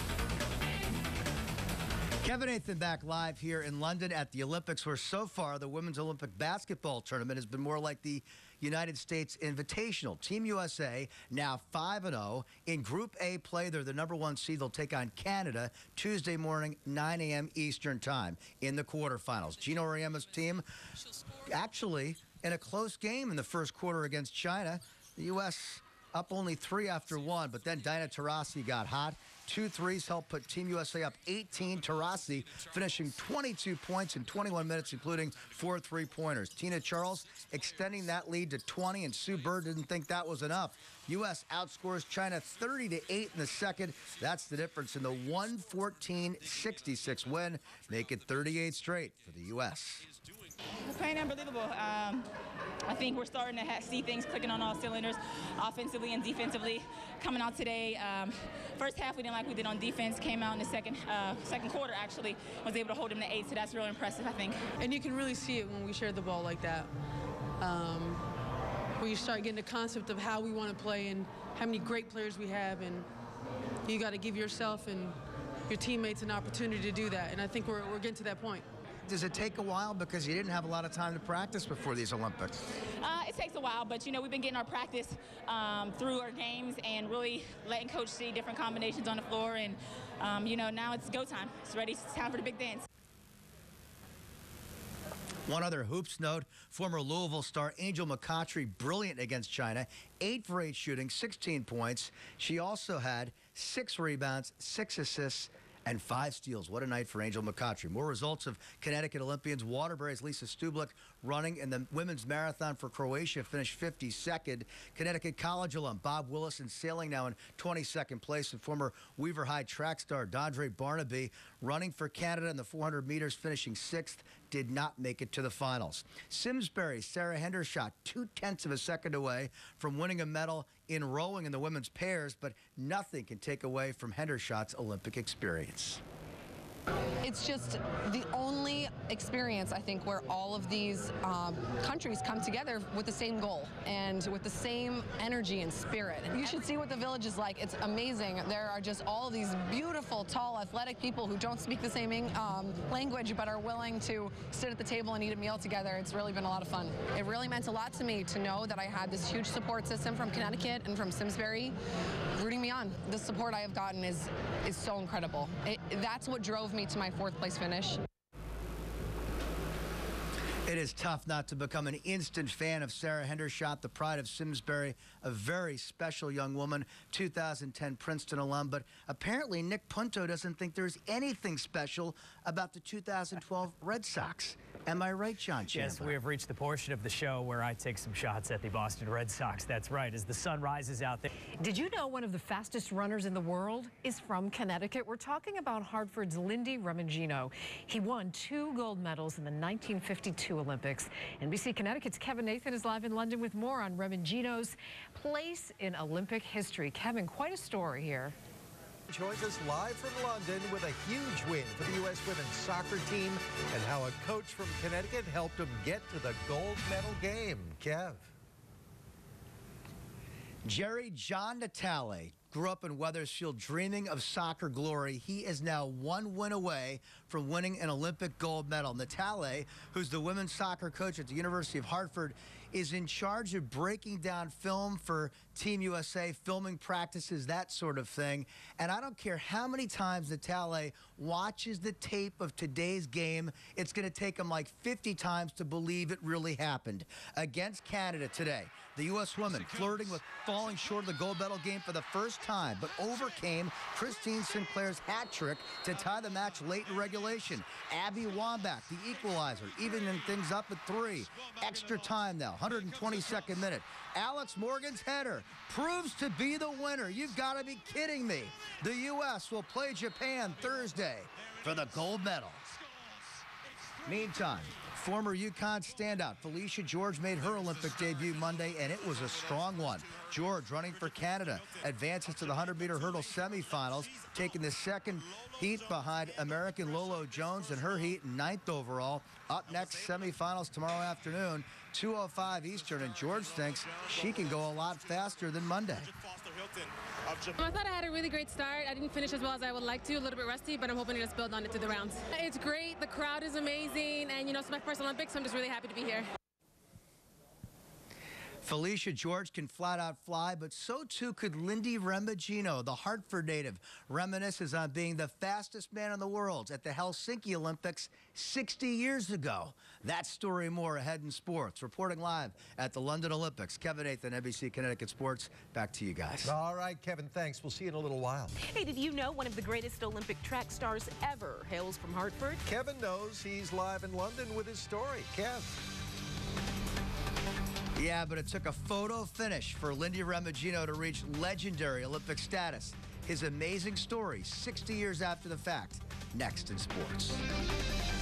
Kevin Nathan back live here in London at the Olympics, where so far the Women's Olympic Basketball Tournament has been more like the United States Invitational. Team USA now 5-0. In Group A play, they're the #1 seed. They'll take on Canada Tuesday morning, 9 a.m. Eastern Time in the quarterfinals. Gino Auriemma's team actually in a close game in the first quarter against China. The U.S. up only 3 after 1, but then Diana Taurasi got hot. 2 threes helped put Team USA up 18. Taurasi finishing 22 points in 21 minutes, including 4 3-pointers. Tina Charles extending that lead to 20, and Sue Bird didn't think that was enough. U.S. outscores China 30-8 in the second. That's the difference in the 114-66 win. Make it 38 straight for the U.S. It's playing unbelievable. I think we're starting to see things clicking on all cylinders, offensively and defensively. Coming out today, first half we didn't like we did on defense. Came out in the second quarter, actually, was able to hold them to 8. So that's really impressive, I think. And you can really see it when we share the ball like that. When you start getting the concept of how we want to play and how many great players we have, and you got to give yourself and your teammates an opportunity to do that. And I think we're getting to that point. Does it take a while because you didn't have a lot of time to practice before these Olympics? It takes a while, but, you know, we've been getting our practice through our games and really letting Coach see different combinations on the floor. And, you know, now it's go time. It's ready. It's time for the big dance. One other hoops note, former Louisville star Angel McCoughtry, brilliant against China, 8 for 8 shooting, 16 points. She also had 6 rebounds, 6 assists, and 5 steals. What a night for Angel McCoughtry. More results of Connecticut Olympians. Waterbury's Lisa Stublik running in the women's marathon for Croatia, finished 52nd. Connecticut College alum Bob Willison sailing now in 22nd place. And former Weaver High track star Dondre Barnaby running for Canada in the 400 meters, finishing 6th. Did not make it to the finals. Simsbury's Sarah Hendershot 0.2 of a second away from winning a medal in rowing in the women's pairs, but nothing can take away from Hendershot's Olympic experience. It's just the only experience, I think, where all of these countries come together with the same goal and with the same energy and spirit. You should see what the village is like. It's amazing. There are just all of these beautiful, tall, athletic people who don't speak the same language but are willing to sit at the table and eat a meal together. It's really been a lot of fun. It really meant a lot to me to know that I had this huge support system from Connecticut and from Simsbury rooting me on. The support I have gotten is so incredible. That's what drove me to my 4th place finish. It is tough not to become an instant fan of Sarah Hendershot, the pride of Simsbury, a very special young woman, 2010 Princeton alum, but apparently Nick Punto doesn't think there's anything special about the 2012 Red Sox. Am I right, John Chandler? Yes, we have reached the portion of the show where I take some shots at the Boston Red Sox. That's right, as the sun rises out there. Did you know one of the fastest runners in the world is from Connecticut? We're talking about Hartford's Lindy Remigino. He won 2 gold medals in the 1952 Olympics. NBC Connecticut's Kevin Nathan is live in London with more on Remigino's place in Olympic history. Kevin, quite a story here. Joins us live from London with a huge win for the U.S. women's soccer team and how a coach from Connecticut helped them get to the gold medal game. Kev. Jerry John Natale grew up in Wethersfield dreaming of soccer glory. He is now 1 win away from winning an Olympic gold medal. Natale, who's the women's soccer coach at the University of Hartford, is in charge of breaking down film for Team USA, filming practices, that sort of thing. And I don't care how many times Natale watches the tape of today's game, it's going to take him like 50 times to believe it really happened. Against Canada today, the U.S. women flirting with falling short of the gold medal game for the first time, but overcame Christine Sinclair's hat trick to tie the match late in regulation. Abby Wambach, the equalizer, evening things up at 3. Extra time now, 122nd minute. Alex Morgan's header proves to be the winner. You've got to be kidding me. The U.S. will play Japan Thursday for the gold medal. Meantime, former UConn standout Felicia George made her Olympic debut Monday, and it was a strong one. George, running for Canada, advances to the 100-meter hurdle semifinals, taking the second heat behind American Lolo Jones in her heat, 9th overall. Up next, semifinals tomorrow afternoon, 2:05 Eastern, and George thinks she can go a lot faster than Monday. I thought I had a really great start. I didn't finish as well as I would like to, a little bit rusty, but I'm hoping to just build on it through the rounds. It's great, the crowd is amazing, and you know, it's my first Olympics, so I'm just really happy to be here. Felicia George can flat out fly, but so too could Lindy Remigino, the Hartford native. Reminisces on being the fastest man in the world at the Helsinki Olympics 60 years ago. That story more ahead in sports. Reporting live at the London Olympics, Kevin Nathan, NBC Connecticut Sports. Back to you guys. All right, Kevin, thanks. We'll see you in a little while. Hey, did you know one of the greatest Olympic track stars ever hails from Hartford? Kevin knows. He's live in London with his story. Kev. Yeah, but it took a photo finish for Lindy Remigino to reach legendary Olympic status. His amazing story 60 years after the fact. Next in sports.